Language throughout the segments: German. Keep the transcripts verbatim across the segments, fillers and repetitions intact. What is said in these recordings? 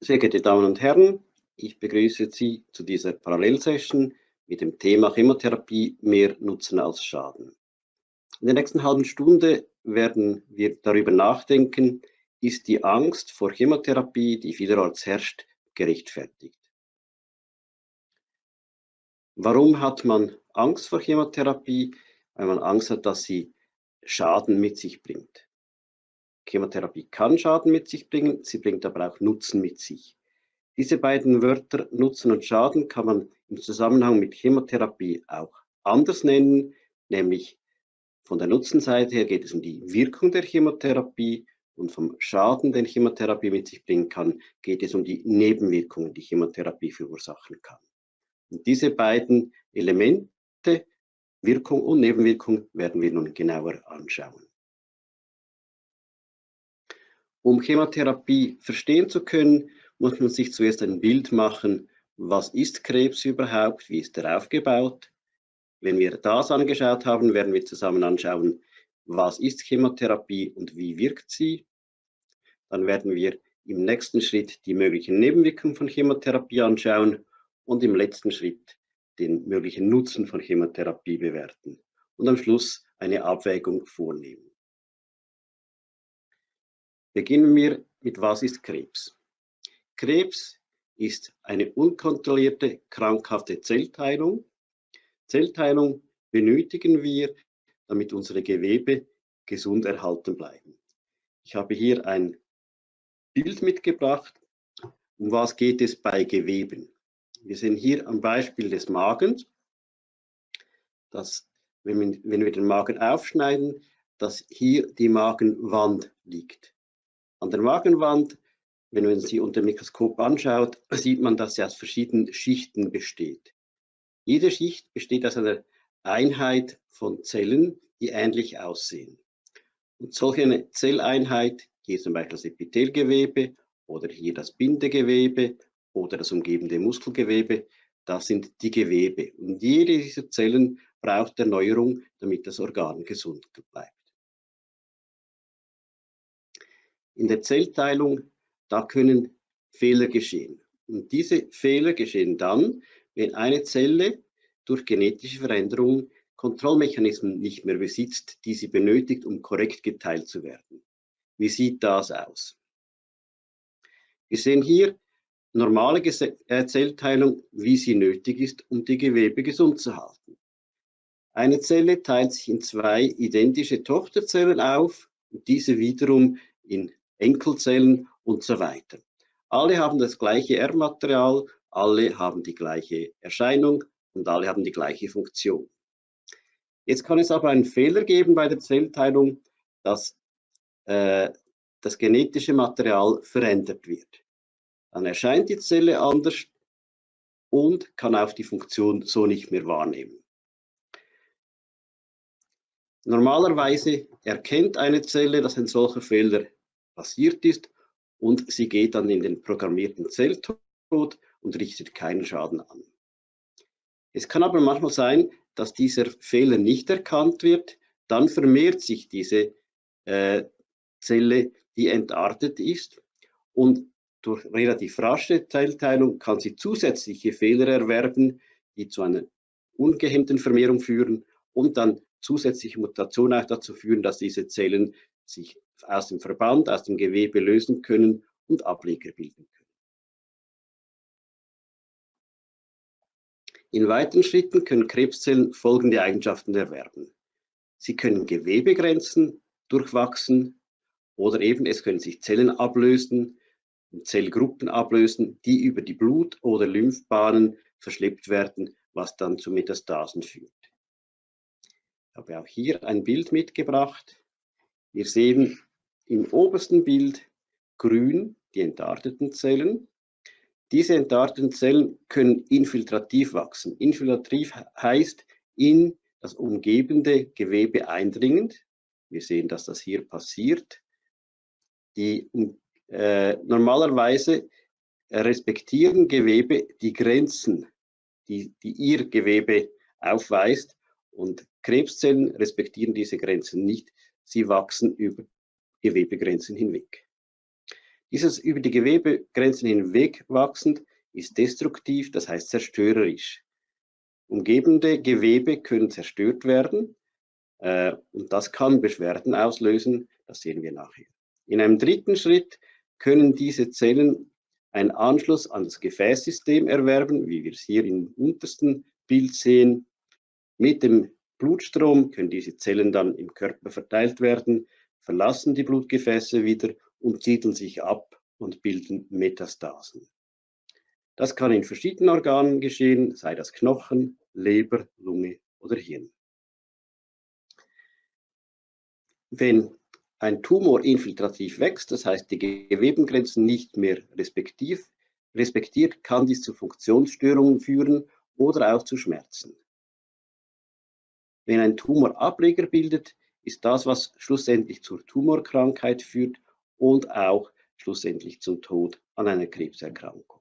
Sehr geehrte Damen und Herren, ich begrüße Sie zu dieser Parallelsession mit dem Thema Chemotherapie mehr Nutzen als Schaden. In der nächsten halben Stunde werden wir darüber nachdenken, ist die Angst vor Chemotherapie, die vielerorts herrscht, gerechtfertigt? Warum hat man Angst vor Chemotherapie? Weil man Angst hat, dass sie Schaden mit sich bringt. Chemotherapie kann Schaden mit sich bringen, sie bringt aber auch Nutzen mit sich. Diese beiden Wörter Nutzen und Schaden kann man im Zusammenhang mit Chemotherapie auch anders nennen, nämlich von der Nutzenseite her geht es um die Wirkung der Chemotherapie und vom Schaden, den Chemotherapie mit sich bringen kann, geht es um die Nebenwirkungen, die Chemotherapie verursachen kann. Und diese beiden Elemente, Wirkung und Nebenwirkung, werden wir nun genauer anschauen. Um Chemotherapie verstehen zu können, muss man sich zuerst ein Bild machen, was ist Krebs überhaupt, wie ist er aufgebaut. Wenn wir das angeschaut haben, werden wir zusammen anschauen, was ist Chemotherapie und wie wirkt sie. Dann werden wir im nächsten Schritt die möglichen Nebenwirkungen von Chemotherapie anschauen und im letzten Schritt den möglichen Nutzen von Chemotherapie bewerten und am Schluss eine Abwägung vornehmen. Beginnen wir mit was ist Krebs? Krebs ist eine unkontrollierte, krankhafte Zellteilung. Zellteilung benötigen wir, damit unsere Gewebe gesund erhalten bleiben. Ich habe hier ein Bild mitgebracht. Um was geht es bei Geweben? Wir sehen hier am Beispiel des Magens, dass, wenn wir, wenn wir den Magen aufschneiden, dass hier die Magenwand liegt. An der Magenwand, wenn man sie unter dem Mikroskop anschaut, sieht man, dass sie aus verschiedenen Schichten besteht. Jede Schicht besteht aus einer Einheit von Zellen, die ähnlich aussehen. Und solch eine Zelleinheit, hier zum Beispiel das Epithelgewebe oder hier das Bindegewebe oder das umgebende Muskelgewebe, das sind die Gewebe. Und jede dieser Zellen braucht Erneuerung, damit das Organ gesund bleibt. In der Zellteilung, da können Fehler geschehen. Und diese Fehler geschehen dann, wenn eine Zelle durch genetische Veränderungen Kontrollmechanismen nicht mehr besitzt, die sie benötigt, um korrekt geteilt zu werden. Wie sieht das aus? Wir sehen hier normale Zellteilung, wie sie nötig ist, um die Gewebe gesund zu halten. Eine Zelle teilt sich in zwei identische Tochterzellen auf und diese wiederum in Enkelzellen und so weiter. Alle haben das gleiche Erbmaterial, alle haben die gleiche Erscheinung und alle haben die gleiche Funktion. Jetzt kann es aber einen Fehler geben bei der Zellteilung, dass äh, das genetische Material verändert wird. Dann erscheint die Zelle anders und kann auch die Funktion so nicht mehr wahrnehmen. Normalerweise erkennt eine Zelle, dass ein solcher Fehler passiert ist und sie geht dann in den programmierten Zelltod und richtet keinen Schaden an. Es kann aber manchmal sein, dass dieser Fehler nicht erkannt wird, dann vermehrt sich diese äh, Zelle, die entartet ist und durch relativ rasche Zellteilung kann sie zusätzliche Fehler erwerben, die zu einer ungehemmten Vermehrung führen und dann zusätzliche Mutationen auch dazu führen, dass diese Zellen sich aus dem Verband, aus dem Gewebe lösen können und Ableger bilden können. In weiteren Schritten können Krebszellen folgende Eigenschaften erwerben. Sie können Gewebegrenzen durchwachsen oder eben es können sich Zellen ablösen, Zellgruppen ablösen, die über die Blut- oder Lymphbahnen verschleppt werden, was dann zu Metastasen führt. Ich habe auch hier ein Bild mitgebracht. Wir sehen im obersten Bild grün die entarteten Zellen. Diese entarteten Zellen können infiltrativ wachsen. Infiltrativ heißt in das umgebende Gewebe eindringend. Wir sehen, dass das hier passiert. Die, äh, normalerweise respektieren Gewebe die Grenzen, die, die ihr Gewebe aufweist. Und Krebszellen respektieren diese Grenzen nicht. Sie wachsen über Gewebegrenzen hinweg. Dieses über die Gewebegrenzen hinweg wachsend ist destruktiv, das heißt zerstörerisch. Umgebende Gewebe können zerstört werden äh, und das kann Beschwerden auslösen, das sehen wir nachher. In einem dritten Schritt können diese Zellen einen Anschluss an das Gefäßsystem erwerben, wie wir es hier im untersten Bild sehen. Mit dem Blutstrom können diese Zellen dann im Körper verteilt werden, verlassen die Blutgefäße wieder und siedeln sich ab und bilden Metastasen. Das kann in verschiedenen Organen geschehen, sei das Knochen, Leber, Lunge oder Hirn. Wenn ein Tumor infiltrativ wächst, das heißt die Gewebengrenzen nicht mehr respektiert, kann dies zu Funktionsstörungen führen oder auch zu Schmerzen. Wenn ein Tumor Ableger bildet, ist das, was schlussendlich zur Tumorkrankheit führt und auch schlussendlich zum Tod an einer Krebserkrankung.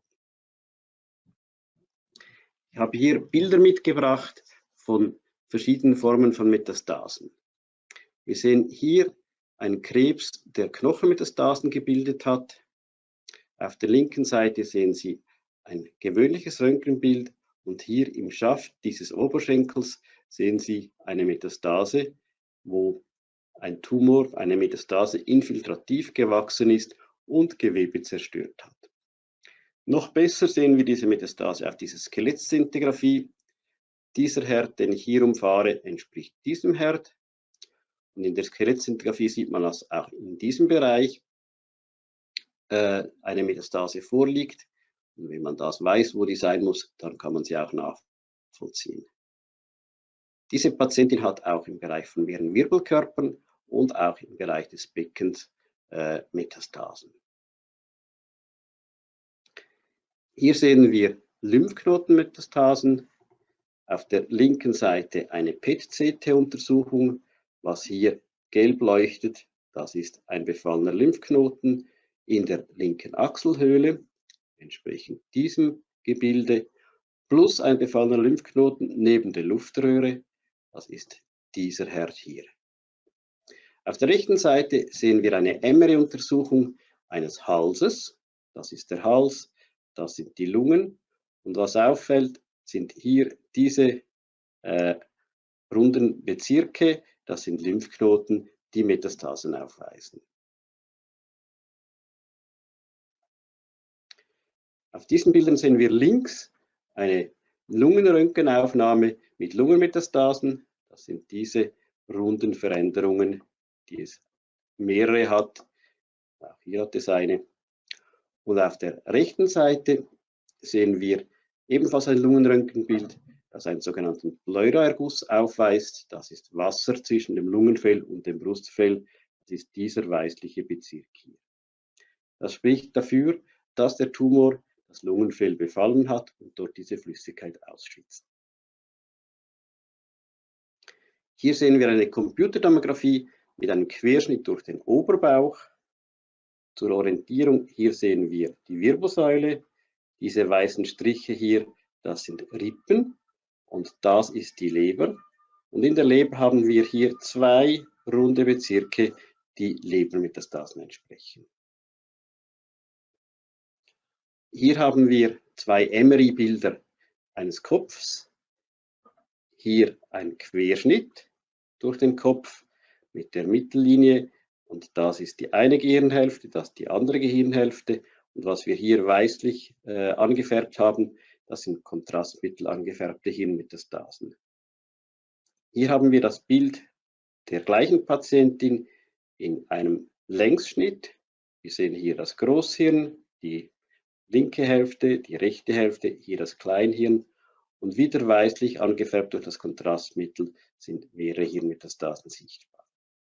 Ich habe hier Bilder mitgebracht von verschiedenen Formen von Metastasen. Wir sehen hier einen Krebs, der Knochenmetastasen gebildet hat. Auf der linken Seite sehen Sie ein gewöhnliches Röntgenbild und hier im Schaft dieses Oberschenkels sehen Sie eine Metastase, wo ein Tumor, eine Metastase infiltrativ gewachsen ist und Gewebe zerstört hat. Noch besser sehen wir diese Metastase auf dieser Skelettszintigraphie. Dieser Herd, den ich hier umfahre, entspricht diesem Herd. Und in der Skelettszintigraphie sieht man, dass auch in diesem Bereich äh, eine Metastase vorliegt. Und wenn man das weiß, wo die sein muss, dann kann man sie auch nachvollziehen. Diese Patientin hat auch im Bereich von mehreren Wirbelkörpern und auch im Bereich des Beckens äh, Metastasen. Hier sehen wir Lymphknotenmetastasen. Auf der linken Seite eine P E T-C T-Untersuchung. Was hier gelb leuchtet, das ist ein befallener Lymphknoten in der linken Achselhöhle, entsprechend diesem Gebilde, plus ein befallener Lymphknoten neben der Luftröhre, das ist dieser Herd hier. Auf der rechten Seite sehen wir eine M R I-Untersuchung eines Halses, das ist der Hals, das sind die Lungen und was auffällt, sind hier diese äh, runden Bezirke, das sind Lymphknoten, die Metastasen aufweisen. Auf diesen Bildern sehen wir links eine Lungenröntgenaufnahme mit Lungenmetastasen. Das sind diese runden Veränderungen, die es mehrere hat. Auch hier hat es eine. Und auf der rechten Seite sehen wir ebenfalls ein Lungenröntgenbild, das einen sogenannten Pleuraerguss aufweist. Das ist Wasser zwischen dem Lungenfell und dem Brustfell. Das ist dieser weißliche Bezirk hier. Das spricht dafür, dass der Tumor das Lungenfell befallen hat und dort diese Flüssigkeit ausschützt. Hier sehen wir eine Computertomographie mit einem Querschnitt durch den Oberbauch. Zur Orientierung, hier sehen wir die Wirbelsäule. Diese weißen Striche hier, das sind Rippen und das ist die Leber. Und in der Leber haben wir hier zwei runde Bezirke, die Lebermetastasen entsprechen. Hier haben wir zwei M R I-Bilder eines Kopfs. Hier ein Querschnitt durch den Kopf mit der Mittellinie und das ist die eine Gehirnhälfte, das die andere Gehirnhälfte. Und was wir hier weißlich äh, angefärbt haben, das sind Kontrastmittel angefärbte Hirnmetastasen. Hier haben wir das Bild der gleichen Patientin in einem Längsschnitt. Wir sehen hier das Großhirn, die linke Hälfte, die rechte Hälfte, hier das Kleinhirn und wieder weißlich angefärbt durch das Kontrastmittel sind mehrere Hirnmetastasen sichtbar.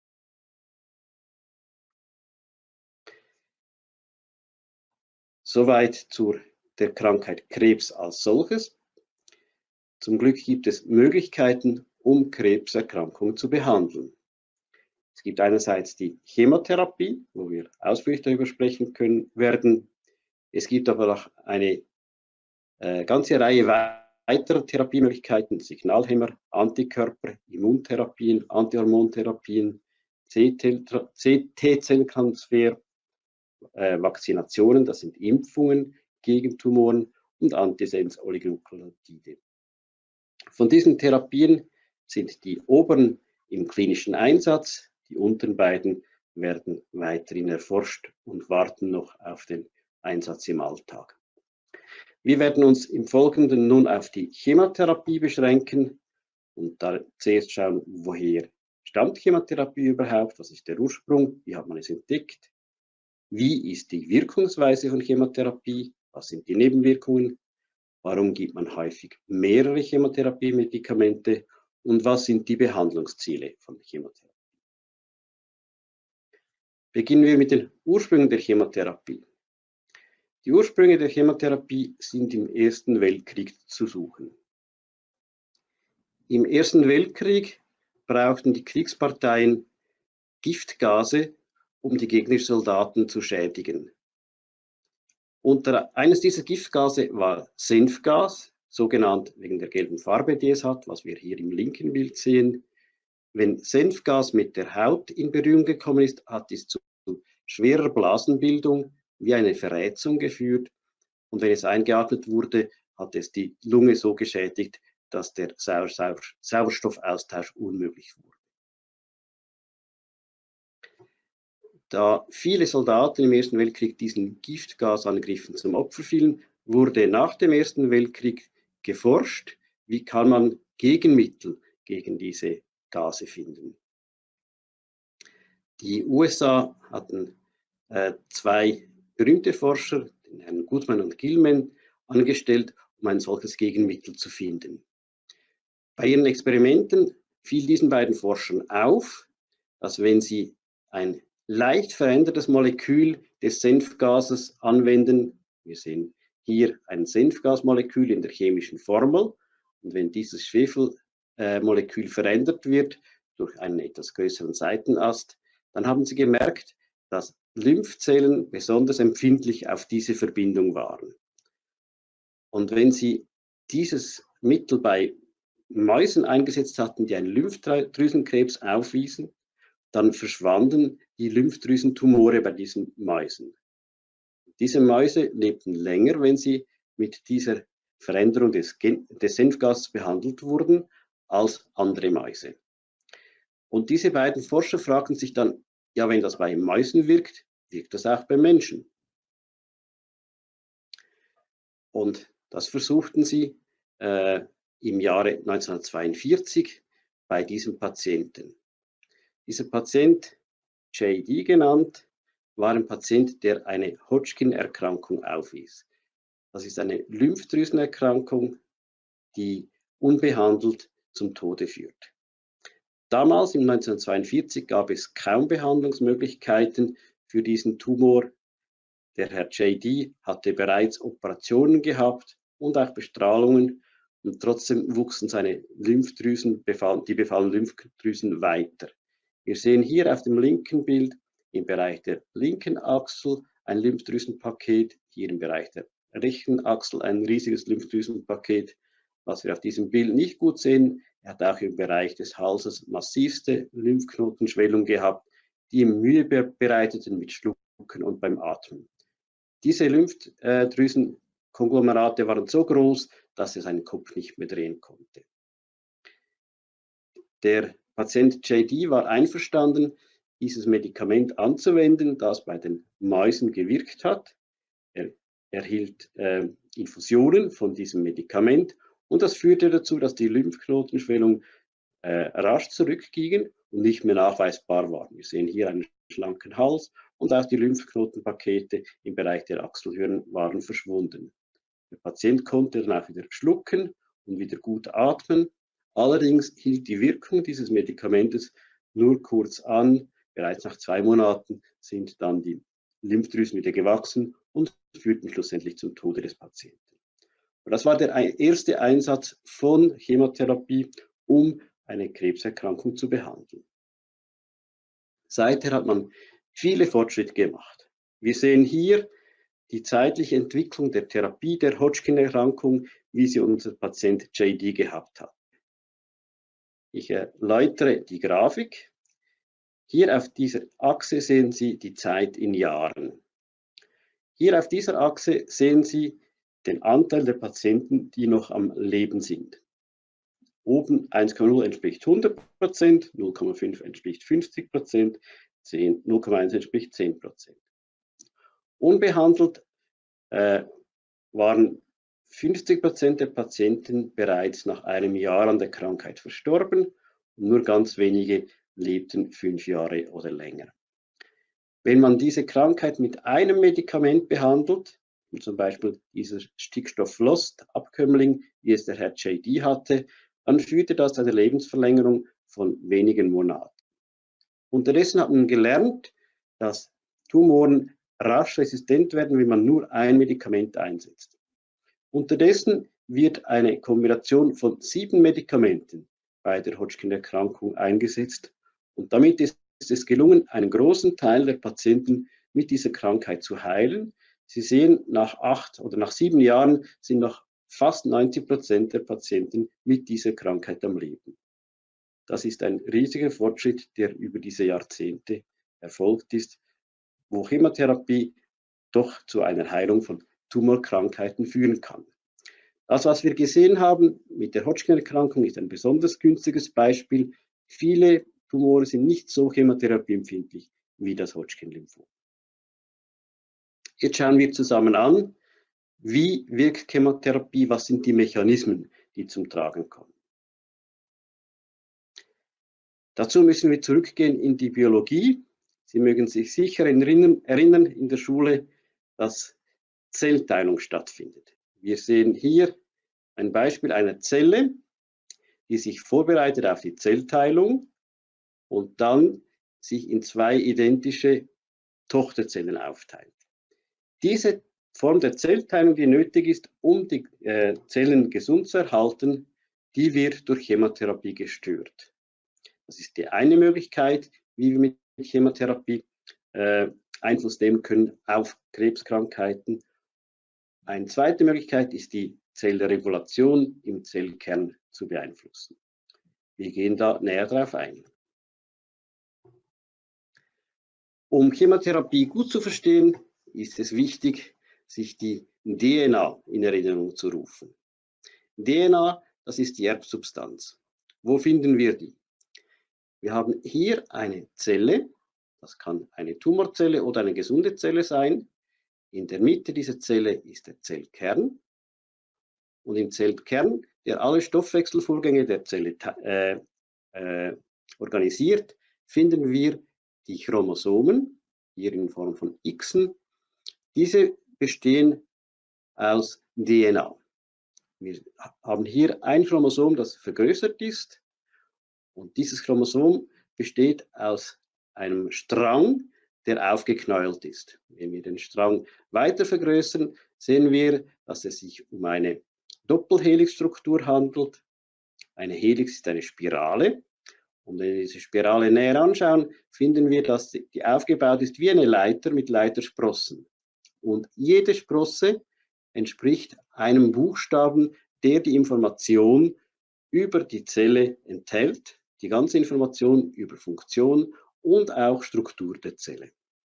Soweit zur der Krankheit Krebs als solches. Zum Glück gibt es Möglichkeiten, um Krebserkrankungen zu behandeln. Es gibt einerseits die Chemotherapie, wo wir ausführlich darüber sprechen können werden. Es gibt aber auch eine äh, ganze Reihe weiterer Therapiemöglichkeiten, Signalhemmer, Antikörper, Immuntherapien, Antihormontherapien, C T-Zelltransfer äh, Vakzinationen, das sind Impfungen gegen Tumoren und Antisens-Oligonukleotide. Von diesen Therapien sind die oberen im klinischen Einsatz, die unteren beiden werden weiterhin erforscht und warten noch auf den Einsatz im Alltag. Wir werden uns im Folgenden nun auf die Chemotherapie beschränken und da zuerst schauen, woher stammt Chemotherapie überhaupt, was ist der Ursprung, wie hat man es entdeckt, wie ist die Wirkungsweise von Chemotherapie, was sind die Nebenwirkungen, warum gibt man häufig mehrere Chemotherapie-Medikamente und was sind die Behandlungsziele von Chemotherapie. Beginnen wir mit den Ursprüngen der Chemotherapie. Die Ursprünge der Chemotherapie sind im Ersten Weltkrieg zu suchen. Im Ersten Weltkrieg brauchten die Kriegsparteien Giftgase, um die gegnerischen Soldaten zu schädigen. Unter eines dieser Giftgase war Senfgas, so genannt wegen der gelben Farbe, die es hat, was wir hier im linken Bild sehen. Wenn Senfgas mit der Haut in Berührung gekommen ist, hat es zu schwerer Blasenbildung wie eine Verrätzung geführt. Und wenn es eingeatmet wurde, hat es die Lunge so geschädigt, dass der Sauer Sauer Sauerstoffaustausch unmöglich wurde. Da viele Soldaten im Ersten Weltkrieg diesen Giftgasangriffen zum Opfer fielen, wurde nach dem Ersten Weltkrieg geforscht, wie kann man Gegenmittel gegen diese Gase finden. Die U S A hatten äh, zwei berühmte Forscher, den Herrn Goodman und Gilman, angestellt, um ein solches Gegenmittel zu finden. Bei ihren Experimenten fiel diesen beiden Forschern auf, dass wenn sie ein leicht verändertes Molekül des Senfgases anwenden, wir sehen hier ein Senfgasmolekül in der chemischen Formel, und wenn dieses Schwefelmolekül äh, verändert wird durch einen etwas größeren Seitenast, dann haben sie gemerkt, dass Lymphzellen besonders empfindlich auf diese Verbindung waren. Und wenn sie dieses Mittel bei Mäusen eingesetzt hatten, die einen Lymphdrüsenkrebs aufwiesen, dann verschwanden die Lymphdrüsentumore bei diesen Mäusen. Diese Mäuse lebten länger, wenn sie mit dieser Veränderung des, des Senfgases behandelt wurden, als andere Mäuse. Und diese beiden Forscher fragten sich dann, ja, wenn das bei Mäusen wirkt, wirkt das auch bei Menschen. Und das versuchten sie äh, im Jahre neunzehnhundertzweiundvierzig bei diesem Patienten. Dieser Patient, J D genannt, war ein Patient, der eine Hodgkin-Erkrankung aufwies. Das ist eine Lymphdrüsenerkrankung, die unbehandelt zum Tode führt. Damals, im neunzehnhundertzweiundvierzig, gab es kaum Behandlungsmöglichkeiten für diesen Tumor. Der Herr J D hatte bereits Operationen gehabt und auch Bestrahlungen, und trotzdem wuchsen seine Lymphdrüsen, die befallenen Lymphdrüsen weiter. Wir sehen hier auf dem linken Bild im Bereich der linken Achsel ein Lymphdrüsenpaket, hier im Bereich der rechten Achsel ein riesiges Lymphdrüsenpaket. Was wir auf diesem Bild nicht gut sehen, er hat auch im Bereich des Halses massivste Lymphknotenschwellung gehabt, die ihm Mühe bereiteten mit Schlucken und beim Atmen. Diese Lymphdrüsenkonglomerate waren so groß, dass er seinen Kopf nicht mehr drehen konnte. Der Patient J D war einverstanden, dieses Medikament anzuwenden, das bei den Mäusen gewirkt hat. Er erhielt äh, Infusionen von diesem Medikament und das führte dazu, dass die Lymphknotenschwellung äh, rasch zurückgingen und nicht mehr nachweisbar waren. Wir sehen hier einen schlanken Hals und auch die Lymphknotenpakete im Bereich der Achselhöhlen waren verschwunden. Der Patient konnte dann auch wieder schlucken und wieder gut atmen. Allerdings hielt die Wirkung dieses Medikamentes nur kurz an. Bereits nach zwei Monaten sind dann die Lymphdrüsen wieder gewachsen und führten schlussendlich zum Tode des Patienten. Und das war der erste Einsatz von Chemotherapie, um eine Krebserkrankung zu behandeln. Seither hat man viele Fortschritte gemacht. Wir sehen hier die zeitliche Entwicklung der Therapie der Hodgkin-Erkrankung, wie sie unser Patient J D gehabt hat. Ich erläutere die Grafik. Hier auf dieser Achse sehen Sie die Zeit in Jahren. Hier auf dieser Achse sehen Sie den Anteil der Patienten, die noch am Leben sind. Oben eins Komma null entspricht hundert Prozent, null Komma fünf entspricht fünfzig Prozent, null Komma eins entspricht zehn Prozent. Unbehandelt äh, waren fünfzig Prozent der Patienten bereits nach einem Jahr an der Krankheit verstorben und nur ganz wenige lebten fünf Jahre oder länger. Wenn man diese Krankheit mit einem Medikament behandelt, wie zum Beispiel dieser Stickstoff-Lost-Abkömmling, wie es der Herr J D hatte, dann führte das zu einer Lebensverlängerung von wenigen Monaten. Unterdessen hat man gelernt, dass Tumoren rasch resistent werden, wenn man nur ein Medikament einsetzt. Unterdessen wird eine Kombination von sieben Medikamenten bei der Hodgkin-Erkrankung eingesetzt und damit ist es gelungen, einen großen Teil der Patienten mit dieser Krankheit zu heilen. Sie sehen, nach acht oder nach sieben Jahren sind noch fast neunzig Prozent der Patienten mit dieser Krankheit am Leben. Das ist ein riesiger Fortschritt, der über diese Jahrzehnte erfolgt ist, wo Chemotherapie doch zu einer Heilung von Tumorkrankheiten führen kann. Das, was wir gesehen haben mit der Hodgkin-Erkrankung, ist ein besonders günstiges Beispiel. Viele Tumore sind nicht so chemotherapieempfindlich wie das Hodgkin-Lymphom. Jetzt schauen wir zusammen an, wie wirkt Chemotherapie, was sind die Mechanismen, die zum Tragen kommen. Dazu müssen wir zurückgehen in die Biologie. Sie mögen sich sicher erinnern, erinnern in der Schule, dass Zellteilung stattfindet. Wir sehen hier ein Beispiel einer Zelle, die sich vorbereitet auf die Zellteilung und dann sich in zwei identische Tochterzellen aufteilt. Diese Form der Zellteilung, die nötig ist, um die äh, Zellen gesund zu erhalten, die wird durch Chemotherapie gestört. Das ist die eine Möglichkeit, wie wir mit Chemotherapie äh, Einfluss nehmen können auf Krebskrankheiten. Eine zweite Möglichkeit ist die Zellregulation im Zellkern zu beeinflussen. Wir gehen da näher darauf ein. Um Chemotherapie gut zu verstehen, ist es wichtig, sich die D N A in Erinnerung zu rufen. D N A, das ist die Erbsubstanz. Wo finden wir die? Wir haben hier eine Zelle, das kann eine Tumorzelle oder eine gesunde Zelle sein. In der Mitte dieser Zelle ist der Zellkern. Und im Zellkern, der alle Stoffwechselvorgänge der Zelle äh, äh, organisiert, finden wir die Chromosomen, hier in Form von Xen. Diese bestehen aus D N A. Wir haben hier ein Chromosom, das vergrößert ist. Und dieses Chromosom besteht aus einem Strang, der aufgeknäult ist. Wenn wir den Strang weiter vergrößern, sehen wir, dass es sich um eine Doppelhelixstruktur handelt. Eine Helix ist eine Spirale. Und wenn wir diese Spirale näher anschauen, finden wir, dass die aufgebaut ist wie eine Leiter mit Leitersprossen. Und jede Sprosse entspricht einem Buchstaben, der die Information über die Zelle enthält, die ganze Information über Funktion und auch Struktur der Zelle.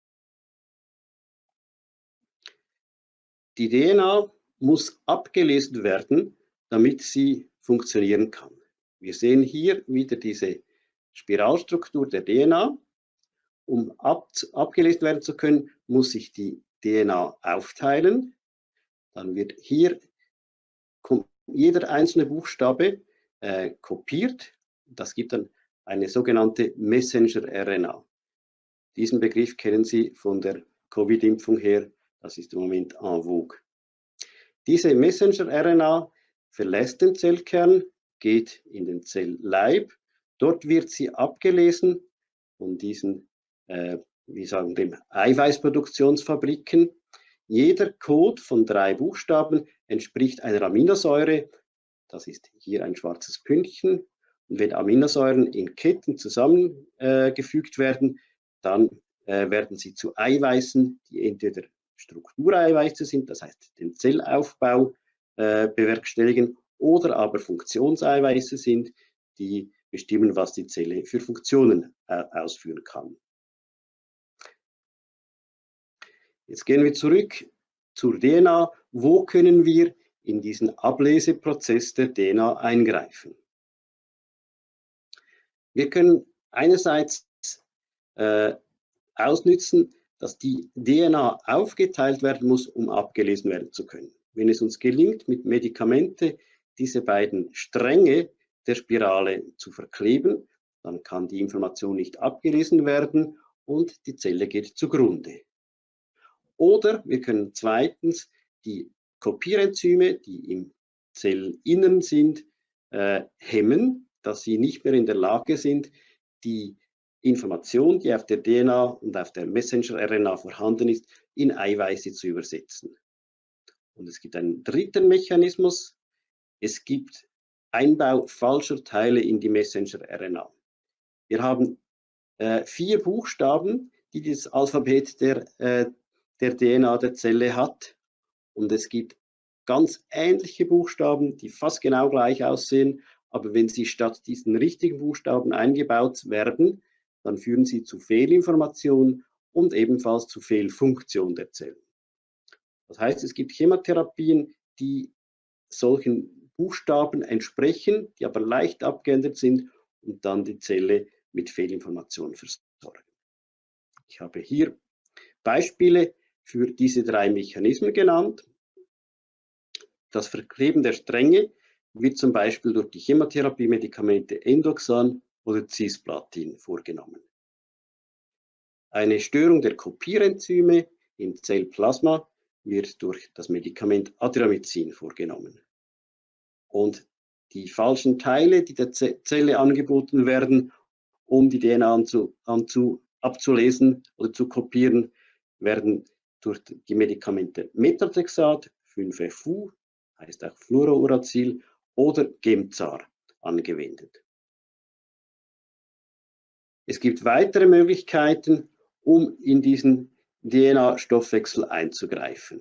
Die D N A muss abgelesen werden, damit sie funktionieren kann. Wir sehen hier wieder diese Spiralstruktur der D N A. Um ab, abgelesen werden zu können, muss sich die D N A aufteilen. Dann wird hier jeder einzelne Buchstabe äh, kopiert. Das gibt dann eine sogenannte Messenger-R N A. Diesen Begriff kennen Sie von der Covid-Impfung her. Das ist im Moment en vogue. Diese Messenger-R N A verlässt den Zellkern, geht in den Zellleib. Dort wird sie abgelesen von diesen, äh, wie sagen dem Eiweißproduktionsfabriken. Jeder Code von drei Buchstaben entspricht einer Aminosäure. Das ist hier ein schwarzes Pünktchen. Und wenn Aminosäuren in Ketten zusammengefügt äh, werden, dann äh, werden sie zu Eiweißen, die entweder Struktureiweiße sind, das heißt den Zellaufbau äh, bewerkstelligen, oder aber Funktionseiweiße sind, die bestimmen, was die Zelle für Funktionen äh, ausführen kann. Jetzt gehen wir zurück zur D N A, wo können wir in diesen Ableseprozess der D N A eingreifen. Wir können einerseits äh, ausnützen, dass die D N A aufgeteilt werden muss, um abgelesen werden zu können. Wenn es uns gelingt, mit Medikamente diese beiden Stränge der Spirale zu verkleben, dann kann die Information nicht abgelesen werden und die Zelle geht zugrunde. Oder wir können zweitens die Kopierenzyme, die im Zellinnern sind, äh, hemmen, dass sie nicht mehr in der Lage sind, die Information, die auf der D N A und auf der Messenger-R N A vorhanden ist, in Eiweiße zu übersetzen. Und es gibt einen dritten Mechanismus. Es gibt Einbau falscher Teile in die Messenger-R N A. Wir haben äh, vier Buchstaben, die das Alphabet der, äh, der D N A der Zelle hat. Und es gibt ganz ähnliche Buchstaben, die fast genau gleich aussehen. Aber wenn sie statt diesen richtigen Buchstaben eingebaut werden, dann führen sie zu Fehlinformation und ebenfalls zu Fehlfunktion der Zellen. Das heißt, es gibt Chemotherapien, die solchen Buchstaben entsprechen, die aber leicht abgeändert sind und dann die Zelle mit Fehlinformation versorgen. Ich habe hier Beispiele für diese drei Mechanismen genannt. Das Verkleben der Stränge wird zum Beispiel durch die Chemotherapie-Medikamente Endoxan oder Cisplatin vorgenommen. Eine Störung der Kopierenzyme im Zellplasma wird durch das Medikament Adriamycin vorgenommen. Und die falschen Teile, die der Zelle angeboten werden, um die D N A anzu, anzu, abzulesen oder zu kopieren, werden durch die Medikamente Methotrexat, fünf F U, heißt auch Fluorouracil, oder Gemzar angewendet. Es gibt weitere Möglichkeiten, um in diesen D N A-Stoffwechsel einzugreifen.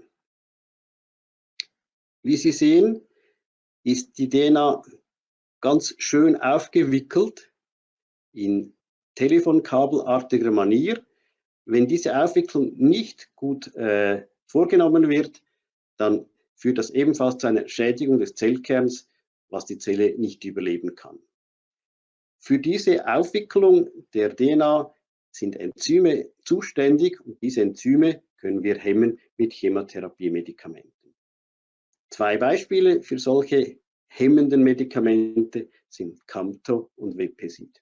Wie Sie sehen, ist die D N A ganz schön aufgewickelt in telefonkabelartiger Manier. Wenn diese Aufwicklung nicht gut äh, vorgenommen wird, dann führt das ebenfalls zu einer Schädigung des Zellkerns, was die Zelle nicht überleben kann. Für diese Aufwicklung der D N A sind Enzyme zuständig und diese Enzyme können wir hemmen mit Chemotherapie-Medikamenten. Zwei Beispiele für solche hemmenden Medikamente sind Camto und Vepesid.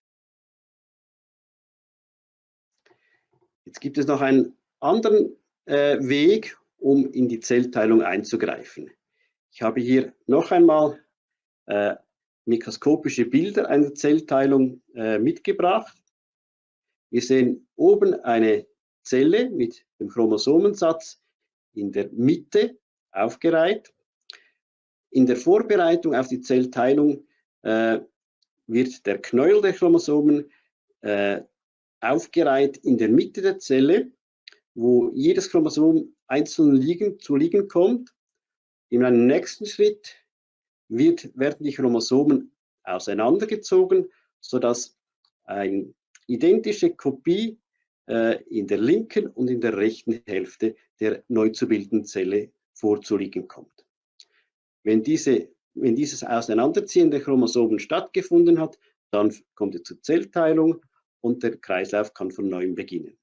Jetzt gibt es noch einen anderen äh, Weg, um in die Zellteilung einzugreifen. Ich habe hier noch einmal äh, mikroskopische Bilder einer Zellteilung äh, mitgebracht. Wir sehen oben eine Zelle mit dem Chromosomensatz in der Mitte aufgereiht. In der Vorbereitung auf die Zellteilung äh, wird der Knäuel der Chromosomen äh, aufgereiht in der Mitte der Zelle, wo jedes Chromosom einzeln liegen, zu liegen kommt. In einem nächsten Schritt wird, werden die Chromosomen auseinandergezogen, sodass eine identische Kopie äh, in der linken und in der rechten Hälfte der neu zu bildenden Zelle vorzuliegen kommt. Wenn, diese, wenn dieses Auseinanderziehen der Chromosomen stattgefunden hat, dann kommt es zur Zellteilung und der Kreislauf kann von neuem beginnen.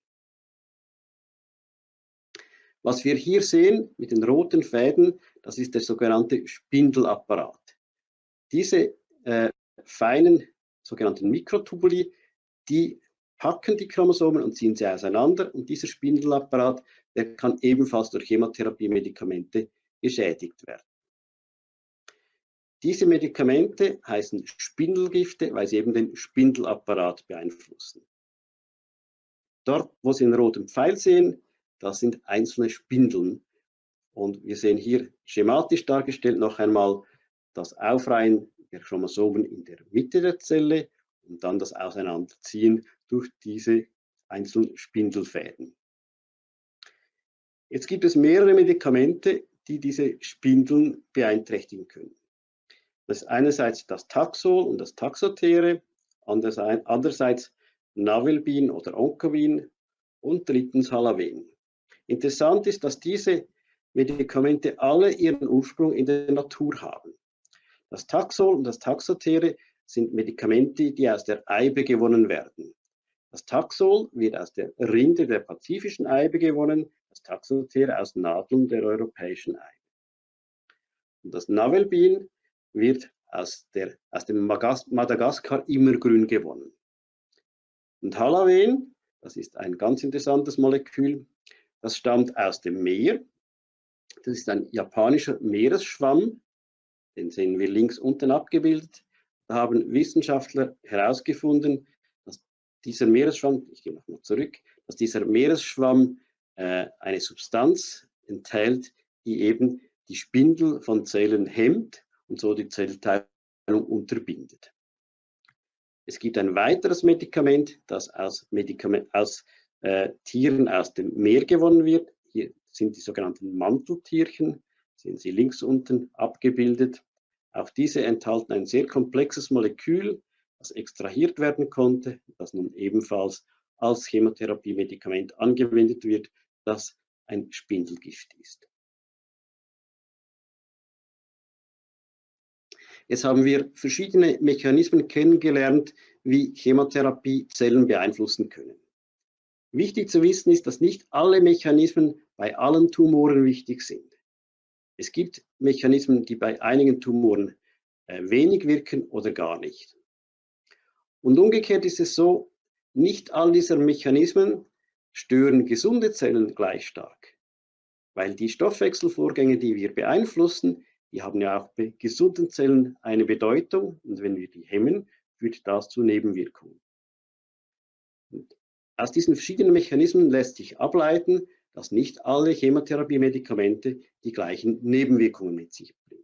Was wir hier sehen mit den roten Fäden, das ist der sogenannte Spindelapparat. Diese äh, feinen sogenannten Mikrotubuli, die packen die Chromosomen und ziehen sie auseinander und dieser Spindelapparat, der kann ebenfalls durch Chemotherapie-Medikamente geschädigt werden. Diese Medikamente heißen Spindelgifte, weil sie eben den Spindelapparat beeinflussen. Dort, wo Sie den roten Pfeil sehen, das sind einzelne Spindeln. Und wir sehen hier schematisch dargestellt noch einmal das Aufreihen der Chromosomen in der Mitte der Zelle und dann das Auseinanderziehen durch diese einzelnen Spindelfäden. Jetzt gibt es mehrere Medikamente, die diese Spindeln beeinträchtigen können. Das ist einerseits das Taxol und das Taxotere, andererseits Navelbin oder Oncovin und drittens Halaven. Interessant ist, dass diese Medikamente alle ihren Ursprung in der Natur haben. Das Taxol und das Taxotere sind Medikamente, die aus der Eibe gewonnen werden. Das Taxol wird aus der Rinde der pazifischen Eibe gewonnen, das Taxotere aus Nadeln der europäischen Eibe. Und das Navelbin wird aus, der, aus dem Madagaskar Immergrün gewonnen. Und Halaven, das ist ein ganz interessantes Molekül, das stammt aus dem Meer. Das ist ein japanischer Meeresschwamm, den sehen wir links unten abgebildet. Da haben Wissenschaftler herausgefunden, dass dieser Meeresschwamm, ich gehe nochmal zurück, dass dieser Meeresschwamm äh, eine Substanz enthält, die eben die Spindel von Zellen hemmt und so die Zellteilung unterbindet. Es gibt ein weiteres Medikament, das aus, Medikament, aus äh, Tieren aus dem Meer gewonnen wird. Hier sind die sogenannten Manteltierchen, sehen Sie links unten abgebildet. Auch diese enthalten ein sehr komplexes Molekül, das extrahiert werden konnte, das nun ebenfalls als Chemotherapie-Medikament angewendet wird, das ein Spindelgift ist. Jetzt haben wir verschiedene Mechanismen kennengelernt, wie Chemotherapie Zellen beeinflussen können. Wichtig zu wissen ist, dass nicht alle Mechanismen bei allen Tumoren wichtig sind. Es gibt Mechanismen, die bei einigen Tumoren äh, wenig wirken oder gar nicht. Und umgekehrt ist es so, nicht all dieser Mechanismen stören gesunde Zellen gleich stark, weil die Stoffwechselvorgänge, die wir beeinflussen, die haben ja auch bei gesunden Zellen eine Bedeutung und wenn wir die hemmen, führt das zu Nebenwirkungen. Und aus diesen verschiedenen Mechanismen lässt sich ableiten, dass nicht alle Chemotherapie-Medikamente die gleichen Nebenwirkungen mit sich bringen.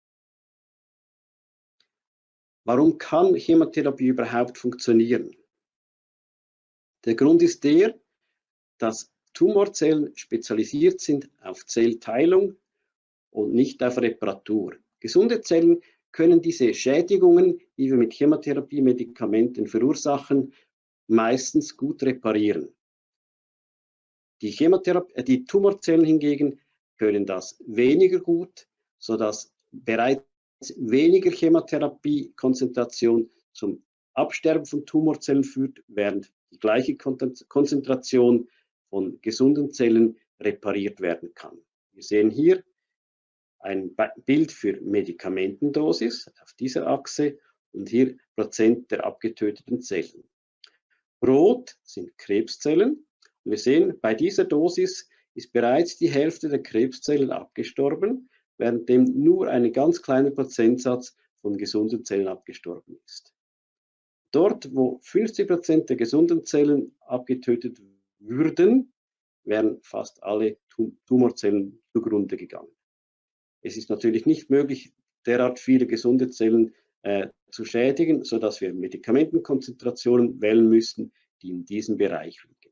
Warum kann Chemotherapie überhaupt funktionieren? Der Grund ist der, dass Tumorzellen spezialisiert sind auf Zellteilung und nicht auf Reparatur. Gesunde Zellen können diese Schädigungen, die wir mit Chemotherapie-Medikamenten verursachen, meistens gut reparieren. Die, Chemotherapie, die Tumorzellen hingegen können das weniger gut, sodass bereits weniger Chemotherapiekonzentration zum Absterben von Tumorzellen führt, während die gleiche Konzentration von gesunden Zellen repariert werden kann. Wir sehen hier ein Bild für Medikamentendosis auf dieser Achse und hier Prozent der abgetöteten Zellen. Rot sind Krebszellen und wir sehen, bei dieser Dosis ist bereits die Hälfte der Krebszellen abgestorben, währenddem nur ein ganz kleiner Prozentsatz von gesunden Zellen abgestorben ist. Dort, wo fünfzig Prozent der gesunden Zellen abgetötet würden, wären fast alle Tumorzellen zugrunde gegangen. Es ist natürlich nicht möglich, derart viele gesunde Zellen äh, zu schädigen, sodass wir Medikamentenkonzentrationen wählen müssen, die in diesem Bereich liegen.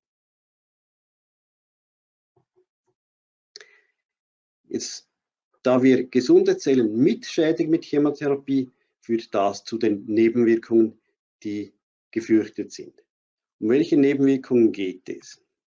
Jetzt, da wir gesunde Zellen mitschädigen mit Chemotherapie, führt das zu den Nebenwirkungen, die gefürchtet sind. Um welche Nebenwirkungen geht es?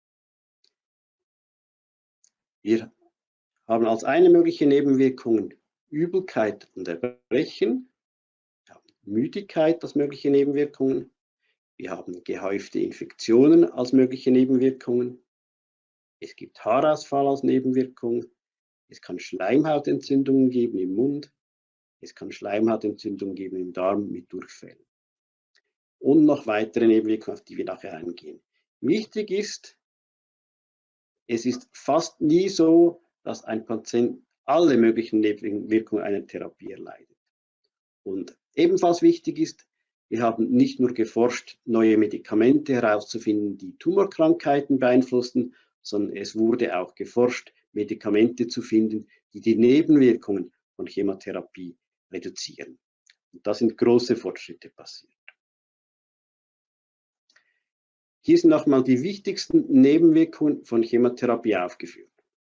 Wir haben als eine mögliche Nebenwirkung Übelkeit und Erbrechen, Müdigkeit als mögliche Nebenwirkungen. Wir haben gehäufte Infektionen als mögliche Nebenwirkungen. Es gibt Haarausfall als Nebenwirkung. Es kann Schleimhautentzündungen geben im Mund. Es kann Schleimhautentzündungen geben im Darm mit Durchfällen. Und noch weitere Nebenwirkungen, auf die wir nachher eingehen. Wichtig ist, es ist fast nie so, dass ein Patient alle möglichen Nebenwirkungen einer Therapie erleidet. Und ebenfalls wichtig ist, wir haben nicht nur geforscht, neue Medikamente herauszufinden, die Tumorkrankheiten beeinflussen, sondern es wurde auch geforscht, Medikamente zu finden, die die Nebenwirkungen von Chemotherapie reduzieren. Und da sind große Fortschritte passiert. Hier sind nochmal die wichtigsten Nebenwirkungen von Chemotherapie aufgeführt.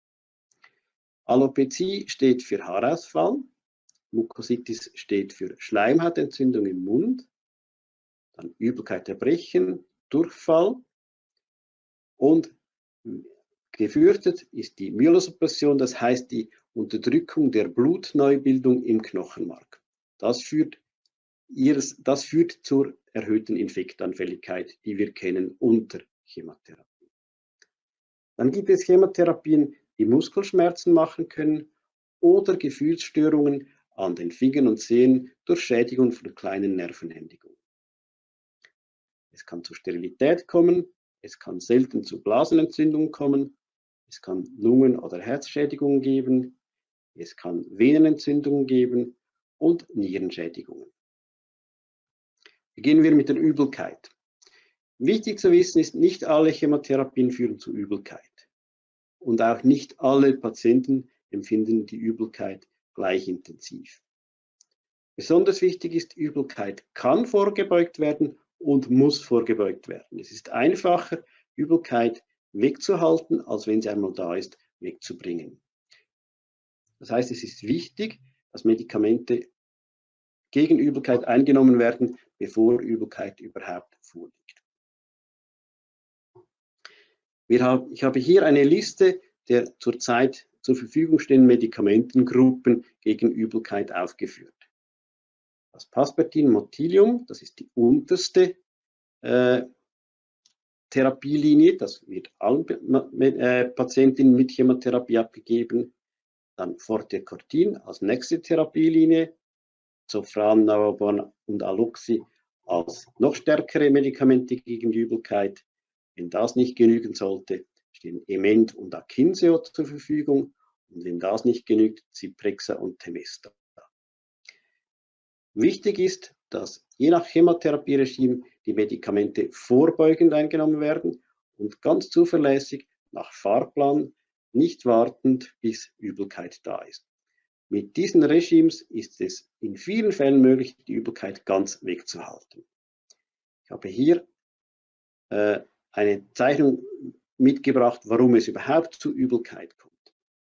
Alopezie steht für Haarausfall, Mukositis steht für Schleimhautentzündung im Mund, dann Übelkeit, Erbrechen, Durchfall und gefürchtet ist die Myelosuppression, das heißt die Unterdrückung der Blutneubildung im Knochenmark. Das führt, ihres, das führt zur erhöhten Infektanfälligkeit, die wir kennen unter Chemotherapie. Dann gibt es Chemotherapien, die Muskelschmerzen machen können oder Gefühlsstörungen an den Fingern und Zehen durch Schädigung von kleinen Nervenendigungen. Es kann zu Sterilität kommen, es kann selten zu Blasenentzündungen kommen, es kann Lungen- oder Herzschädigungen geben, es kann Venenentzündungen geben und Nierenschädigungen. Beginnen wir mit der Übelkeit. Wichtig zu wissen ist, nicht alle Chemotherapien führen zu Übelkeit. Und auch nicht alle Patienten empfinden die Übelkeit gleich intensiv. Besonders wichtig ist, Übelkeit kann vorgebeugt werden und muss vorgebeugt werden. Es ist einfacher, Übelkeit wegzuhalten, als wenn sie einmal da ist, wegzubringen. Das heißt, es ist wichtig, dass Medikamente gegen Übelkeit eingenommen werden, bevor Übelkeit überhaupt vorliegt. Wir haben, ich habe hier eine Liste der zurzeit zur Verfügung stehenden Medikamentengruppen gegen Übelkeit aufgeführt. Das Paspertin Motilium, das ist die unterste äh, Therapielinie, das wird allen äh, Patientinnen mit Chemotherapie abgegeben. Dann Fortecortin als nächste Therapielinie, Zofran, Navaban und Aloxi als noch stärkere Medikamente gegen die Übelkeit. Wenn das nicht genügen sollte, stehen Ement und Akinseo zur Verfügung. Und wenn das nicht genügt, Zyprexa und Temesta. Wichtig ist, dass je nach Chemotherapieregime die Medikamente vorbeugend eingenommen werden und ganz zuverlässig nach Fahrplan, nicht wartend, bis Übelkeit da ist. Mit diesen Regimes ist es in vielen Fällen möglich, die Übelkeit ganz wegzuhalten. Ich habe hier äh, eine Zeichnung mitgebracht, warum es überhaupt zu Übelkeit kommt.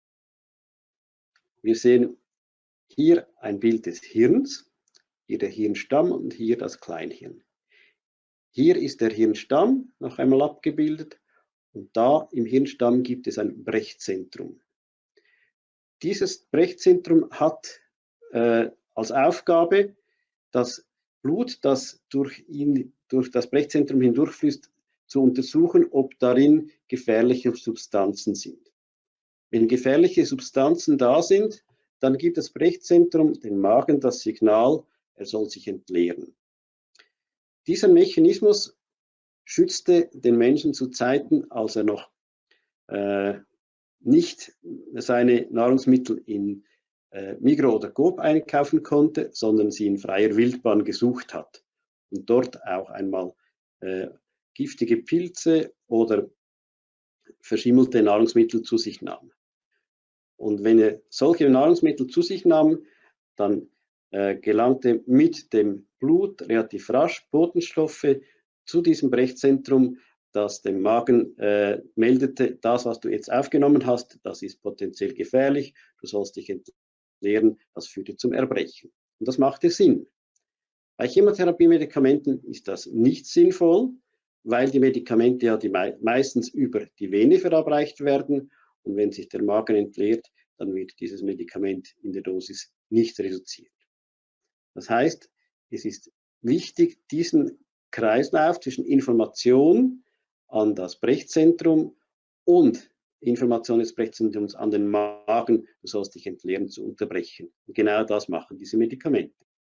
Wir sehen hier ein Bild des Hirns, hier der Hirnstamm und hier das Kleinhirn. Hier ist der Hirnstamm noch einmal abgebildet und da im Hirnstamm gibt es ein Brechzentrum. Dieses Brechzentrum hat äh, als Aufgabe, das Blut, das durch, ihn, durch das Brechzentrum hindurchfließt, zu untersuchen, ob darin gefährliche Substanzen sind. Wenn gefährliche Substanzen da sind, dann gibt das Brechzentrum dem Magen das Signal, er soll sich entleeren. Dieser Mechanismus schützte den Menschen zu Zeiten, als er noch äh, nicht seine Nahrungsmittel in äh, Migros oder Coop einkaufen konnte, sondern sie in freier Wildbahn gesucht hat und dort auch einmal äh, giftige Pilze oder verschimmelte Nahrungsmittel zu sich nahm. Und wenn er solche Nahrungsmittel zu sich nahm, dann äh, gelangte mit dem Blut relativ rasch Botenstoffe zu diesem Brechzentrum, das dem Magen äh, meldete, das, was du jetzt aufgenommen hast, das ist potenziell gefährlich, du sollst dich entleeren, das führte zum Erbrechen. Und das machte Sinn. Bei Chemotherapiemedikamenten ist das nicht sinnvoll, weil die Medikamente ja die me meistens über die Vene verabreicht werden und wenn sich der Magen entleert, dann wird dieses Medikament in der Dosis nicht reduziert. Das heißt, es ist wichtig, diesen Kreislauf zwischen Information an das Brechzentrum und Information des Brechzentrums an den Magen, du sollst dich entleeren, zu unterbrechen. Und genau das machen diese Medikamente.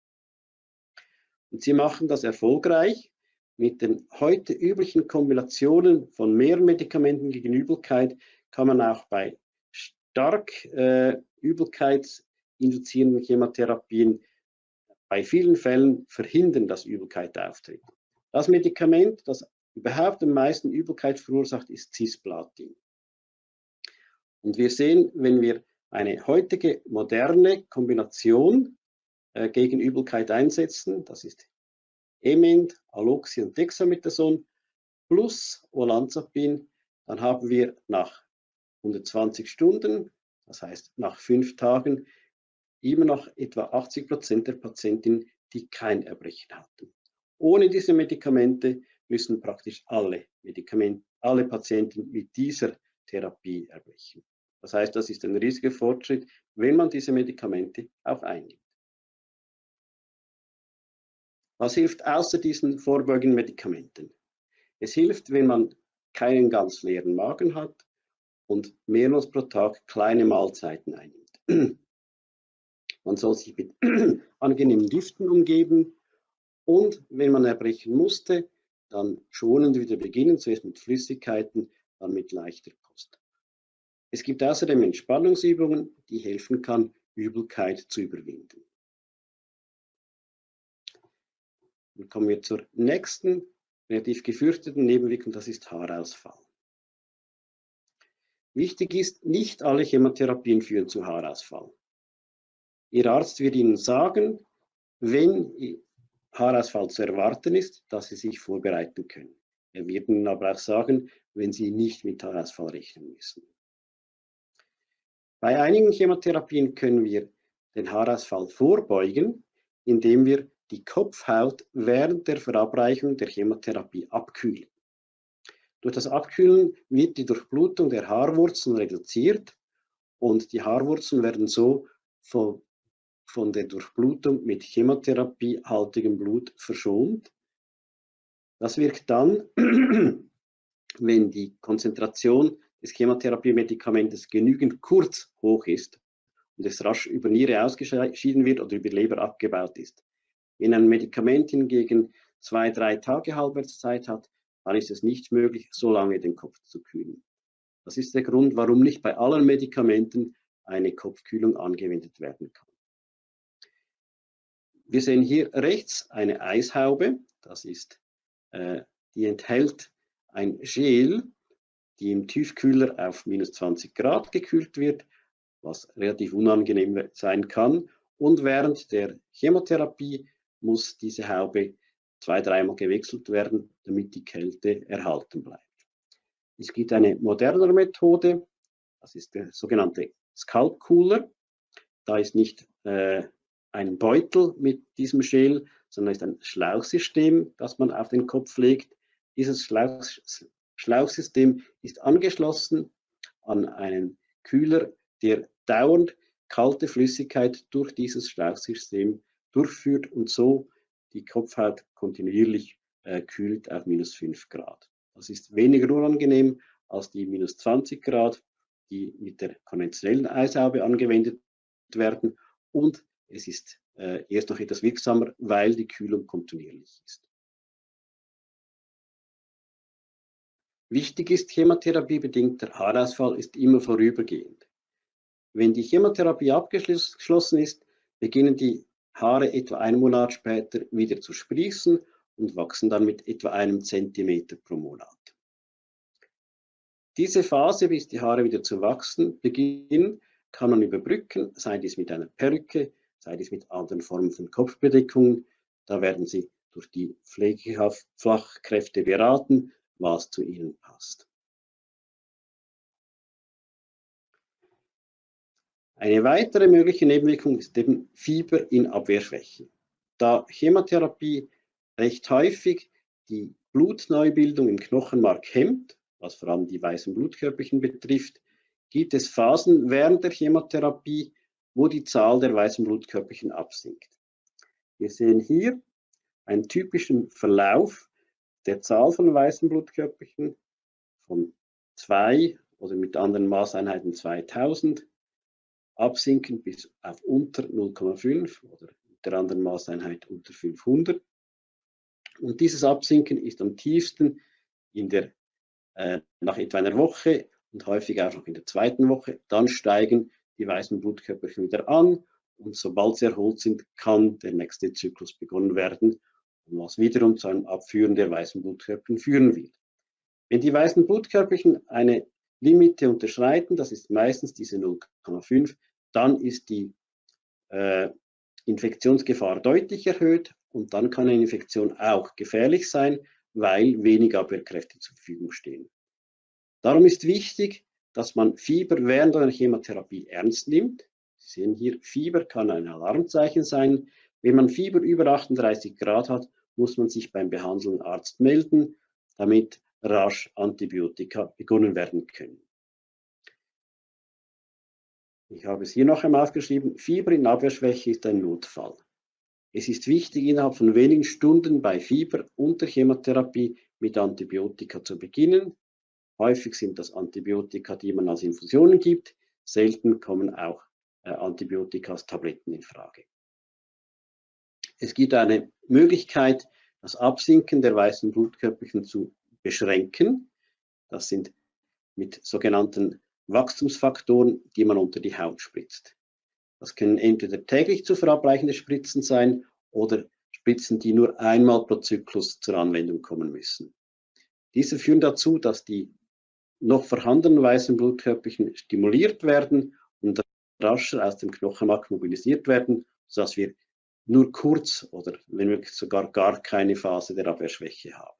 Und sie machen das erfolgreich mit den heute üblichen Kombinationen von mehreren Medikamenten gegen Übelkeit, kann man auch bei stark äh, übelkeitsinduzierenden Chemotherapien bei vielen Fällen verhindern, dass Übelkeit auftritt. Das Medikament, das überhaupt am meisten Übelkeit verursacht, ist Cisplatin. Und wir sehen, wenn wir eine heutige moderne Kombination äh, gegen Übelkeit einsetzen, das ist Ement, Aloxi und Dexamethason plus Olanzapin, dann haben wir nach hundertzwanzig Stunden, das heißt nach fünf Tagen, immer noch etwa achtzig Prozent der Patientinnen, die kein Erbrechen hatten. Ohne diese Medikamente müssen praktisch alle Medikamente, alle Patienten mit dieser Therapie erbrechen. Das heißt, das ist ein riesiger Fortschritt, wenn man diese Medikamente auch einnimmt. Was hilft außer diesen vorbeugenden Medikamenten? Es hilft, wenn man keinen ganz leeren Magen hat und mehrmals pro Tag kleine Mahlzeiten einnimmt. Man soll sich mit angenehmen Düften umgeben und wenn man erbrechen musste, dann schonend wieder beginnen, zuerst mit Flüssigkeiten, dann mit leichter Kost. Es gibt außerdem Entspannungsübungen, die helfen kann, Übelkeit zu überwinden. Dann kommen wir zur nächsten, relativ gefürchteten Nebenwirkung, das ist Haarausfall. Wichtig ist, nicht alle Chemotherapien führen zu Haarausfall. Ihr Arzt wird Ihnen sagen, wenn Haarausfall zu erwarten ist, dass Sie sich vorbereiten können. Er wird Ihnen aber auch sagen, wenn Sie nicht mit Haarausfall rechnen müssen. Bei einigen Chemotherapien können wir den Haarausfall vorbeugen, indem wir die Kopfhaut während der Verabreichung der Chemotherapie abkühlen. Durch das Abkühlen wird die Durchblutung der Haarwurzeln reduziert und die Haarwurzeln werden so von, von der Durchblutung mit chemotherapiehaltigem Blut verschont. Das wirkt dann, wenn die Konzentration des Chemotherapiemedikamentes genügend kurz hoch ist und es rasch über Niere ausgeschieden wird oder über Leber abgebaut ist. Wenn ein Medikament hingegen zwei, drei Tage Halbwertszeit hat, dann ist es nicht möglich, so lange den Kopf zu kühlen. Das ist der Grund, warum nicht bei allen Medikamenten eine Kopfkühlung angewendet werden kann. Wir sehen hier rechts eine Eishaube, das ist, äh, die enthält ein Gel, die im Tiefkühler auf minus zwanzig Grad gekühlt wird, was relativ unangenehm sein kann. Und während der Chemotherapie muss diese Haube zwei, dreimal gewechselt werden, damit die Kälte erhalten bleibt. Es gibt eine modernere Methode, das ist der sogenannte Scalp Cooler. Da ist nicht äh, ein Beutel mit diesem Gel, sondern ist ein Schlauchsystem, das man auf den Kopf legt. Dieses Schlauch, Schlauchsystem ist angeschlossen an einen Kühler, der dauernd kalte Flüssigkeit durch dieses Schlauchsystem durchführt und so die Kopfhaut kontinuierlich äh, kühlt auf minus fünf Grad. Das ist weniger unangenehm als die minus zwanzig Grad, die mit der konventionellen Eishaube angewendet werden, und es ist äh, erst noch etwas wirksamer, weil die Kühlung kontinuierlich ist. Wichtig ist, chemotherapiebedingter Haarausfall ist immer vorübergehend. Wenn die Chemotherapie abgeschlossen ist, beginnen die Haare etwa einen Monat später wieder zu sprießen und wachsen dann mit etwa einem Zentimeter pro Monat. Diese Phase, bis die Haare wieder zu wachsen beginnen, kann man überbrücken, sei dies mit einer Perücke, sei dies mit anderen Formen von Kopfbedeckungen. Da werden Sie durch die Pflegefachkräfte beraten, was zu Ihnen passt. Eine weitere mögliche Nebenwirkung ist eben Fieber in Abwehrschwäche. Da Chemotherapie recht häufig die Blutneubildung im Knochenmark hemmt, was vor allem die weißen Blutkörperchen betrifft, gibt es Phasen während der Chemotherapie, wo die Zahl der weißen Blutkörperchen absinkt. Wir sehen hier einen typischen Verlauf der Zahl von weißen Blutkörperchen von zwei oder mit anderen Maßeinheiten zweitausend, absinken bis auf unter null Komma fünf oder mit der anderen Maßeinheit unter fünfhundert. Und dieses Absinken ist am tiefsten in der, äh, nach etwa einer Woche und häufig auch noch in der zweiten Woche. Dann steigen die weißen Blutkörperchen wieder an und sobald sie erholt sind, kann der nächste Zyklus begonnen werden, was wiederum zu einem Abführen der weißen Blutkörperchen führen wird. Wenn die weißen Blutkörperchen eine Limite unterschreiten, das ist meistens diese null Komma fünf, dann ist die äh, Infektionsgefahr deutlich erhöht und dann kann eine Infektion auch gefährlich sein, weil wenig Abwehrkräfte zur Verfügung stehen. Darum ist wichtig, dass man Fieber während einer Chemotherapie ernst nimmt. Sie sehen hier, Fieber kann ein Alarmzeichen sein. Wenn man Fieber über achtunddreißig Grad hat, muss man sich beim behandelnden Arzt melden, damit rasch Antibiotika begonnen werden können. Ich habe es hier noch einmal aufgeschrieben, Fieber in Abwehrschwäche ist ein Notfall. Es ist wichtig, innerhalb von wenigen Stunden bei Fieber unter Chemotherapie mit Antibiotika zu beginnen. Häufig sind das Antibiotika, die man als Infusionen gibt. Selten kommen auch äh, Antibiotika als Tabletten in Frage. Es gibt eine Möglichkeit, das Absinken der weißen Blutkörperchen zu beschränken. Das sind mit sogenannten Wachstumsfaktoren, die man unter die Haut spritzt. Das können entweder täglich zu verabreichende Spritzen sein oder Spritzen, die nur einmal pro Zyklus zur Anwendung kommen müssen. Diese führen dazu, dass die noch vorhandenen weißen Blutkörperchen stimuliert werden und rascher aus dem Knochenmark mobilisiert werden, sodass wir nur kurz oder wenn möglich sogar gar keine Phase der Abwehrschwäche haben.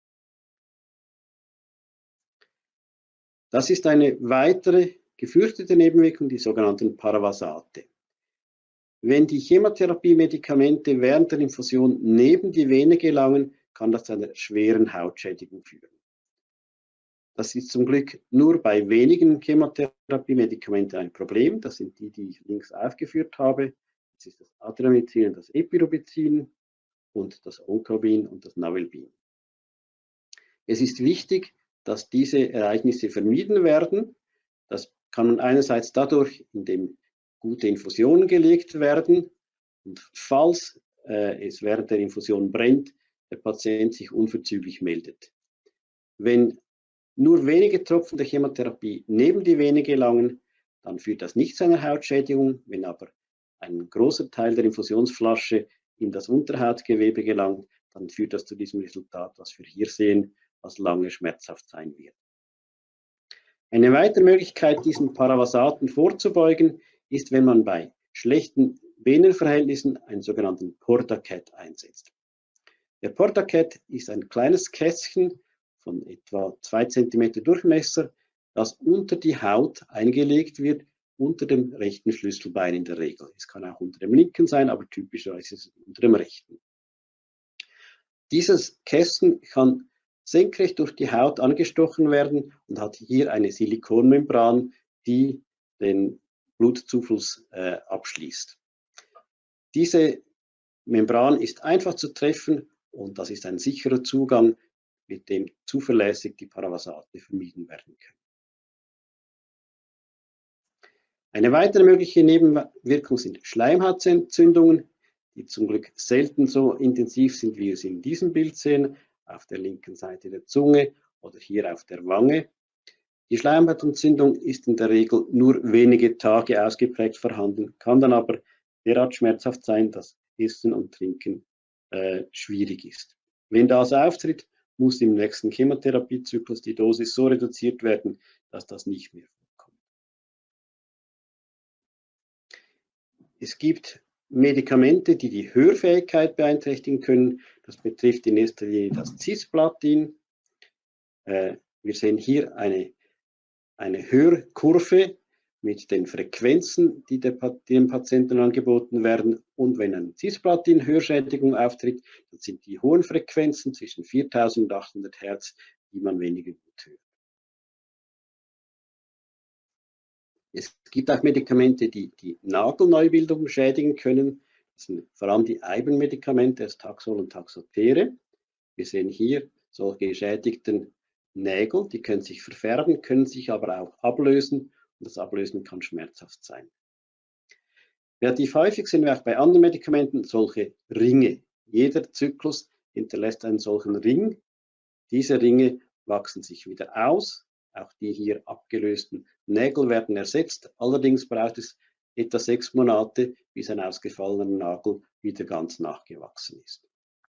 Das ist eine weitere gefürchtete Nebenwirkung, die sogenannten Paravasate. Wenn die Chemotherapie-Medikamente während der Infusion neben die Vene gelangen, kann das zu einer schweren Hautschädigung führen. Das ist zum Glück nur bei wenigen Chemotherapie-Medikamenten ein Problem. Das sind die, die ich links aufgeführt habe. Das ist das Adriamycin und das Epirubicin und das Oncobin und das Navelbin. Es ist wichtig, dass diese Ereignisse vermieden werden. Das kann man einerseits dadurch, indem gute Infusionen gelegt werden und falls äh, es während der Infusion brennt, der Patient sich unverzüglich meldet. Wenn nur wenige Tropfen der Chemotherapie neben die Vene gelangen, dann führt das nicht zu einer Hautschädigung. Wenn aber ein großer Teil der Infusionsflasche in das Unterhautgewebe gelangt, dann führt das zu diesem Resultat, was wir hier sehen, was lange schmerzhaft sein wird. Eine weitere Möglichkeit, diesen Paravasaten vorzubeugen, ist, wenn man bei schlechten Venenverhältnissen einen sogenannten Portacat einsetzt. Der Portacat ist ein kleines Kästchen von etwa zwei Zentimeter Durchmesser, das unter die Haut eingelegt wird, unter dem rechten Schlüsselbein in der Regel. Es kann auch unter dem linken sein, aber typischerweise ist es unter dem rechten. Dieses Kästchen kann senkrecht durch die Haut angestochen werden und hat hier eine Silikonmembran, die den Blutzufluss äh, abschließt. Diese Membran ist einfach zu treffen und das ist ein sicherer Zugang, mit dem zuverlässig die Paravasate vermieden werden können. Eine weitere mögliche Nebenwirkung sind Schleimhautentzündungen, die zum Glück selten so intensiv sind, wie wir sie in diesem Bild sehen, auf der linken Seite der Zunge oder hier auf der Wange. Die Schleimhautentzündung ist in der Regel nur wenige Tage ausgeprägt vorhanden, kann dann aber derart schmerzhaft sein, dass Essen und Trinken äh, schwierig ist. Wenn das auftritt, muss im nächsten Chemotherapiezyklus die Dosis so reduziert werden, dass das nicht mehr vorkommt. Es gibt Medikamente, die die Hörfähigkeit beeinträchtigen können. Das betrifft in erster Linie das Cisplatin. Äh, wir sehen hier eine, eine Hörkurve mit den Frequenzen, die, der, die dem Patienten angeboten werden. Und wenn eine Cisplatin-Hörschädigung auftritt, dann sind die hohen Frequenzen zwischen viertausend und achthundert Hertz, die man weniger gut hört. Es gibt auch Medikamente, die die Nagelneubildung schädigen können. Das sind vor allem die Eibenmedikamente, das Taxol und Taxotere. Wir sehen hier solche geschädigten Nägel, die können sich verfärben, können sich aber auch ablösen und das Ablösen kann schmerzhaft sein. Relativ häufig sehen wir auch bei anderen Medikamenten solche Ringe. Jeder Zyklus hinterlässt einen solchen Ring. Diese Ringe wachsen sich wieder aus. Auch die hier abgelösten Nägel werden ersetzt. Allerdings braucht es etwa sechs Monate, bis ein ausgefallener Nagel wieder ganz nachgewachsen ist.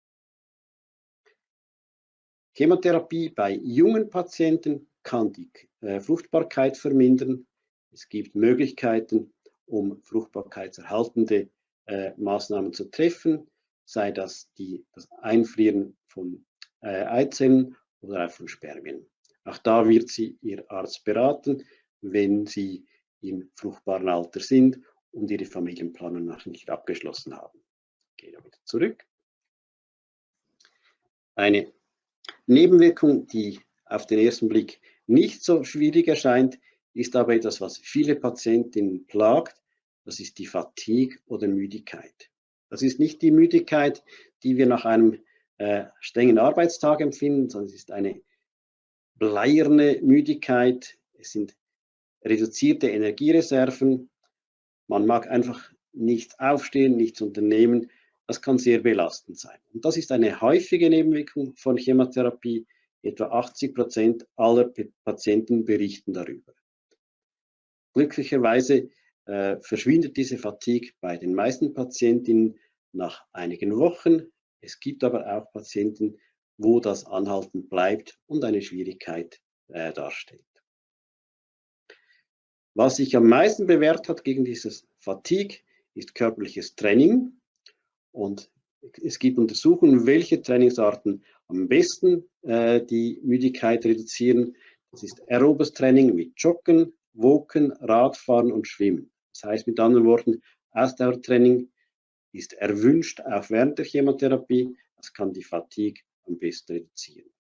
Chemotherapie bei jungen Patienten kann die äh, Fruchtbarkeit vermindern. Es gibt Möglichkeiten, um fruchtbarkeitserhaltende äh, Maßnahmen zu treffen, sei das die, das Einfrieren von äh, Eizellen oder auch von Spermien. Auch da wird Sie Ihr Arzt beraten, wenn Sie im fruchtbaren Alter sind und Ihre Familienplanung noch nicht abgeschlossen haben. Ich gehe wieder zurück. Eine Nebenwirkung, die auf den ersten Blick nicht so schwierig erscheint, ist aber etwas, was viele Patientinnen plagt. Das ist die Fatigue oder Müdigkeit. Das ist nicht die Müdigkeit, die wir nach einem äh, strengen Arbeitstag empfinden, sondern es ist eine bleierne Müdigkeit. Es sind reduzierte Energiereserven. Man mag einfach nicht aufstehen, nichts unternehmen. Das kann sehr belastend sein. Und das ist eine häufige Nebenwirkung von Chemotherapie. Etwa achtzig Prozent aller Patienten berichten darüber. Glücklicherweise äh, verschwindet diese Fatigue bei den meisten Patientinnen nach einigen Wochen. Es gibt aber auch Patienten, wo das anhaltend bleibt und eine Schwierigkeit äh, darstellt. Was sich am meisten bewährt hat gegen dieses Fatigue, ist körperliches Training. Und es gibt Untersuchungen, welche Trainingsarten am besten äh, die Müdigkeit reduzieren. Das ist aerobes Training wie Joggen, Walken, Radfahren und Schwimmen. Das heißt mit anderen Worten, Ausdauertraining ist erwünscht, auch während der Chemotherapie. Das kann die Fatigue am besten reduzieren.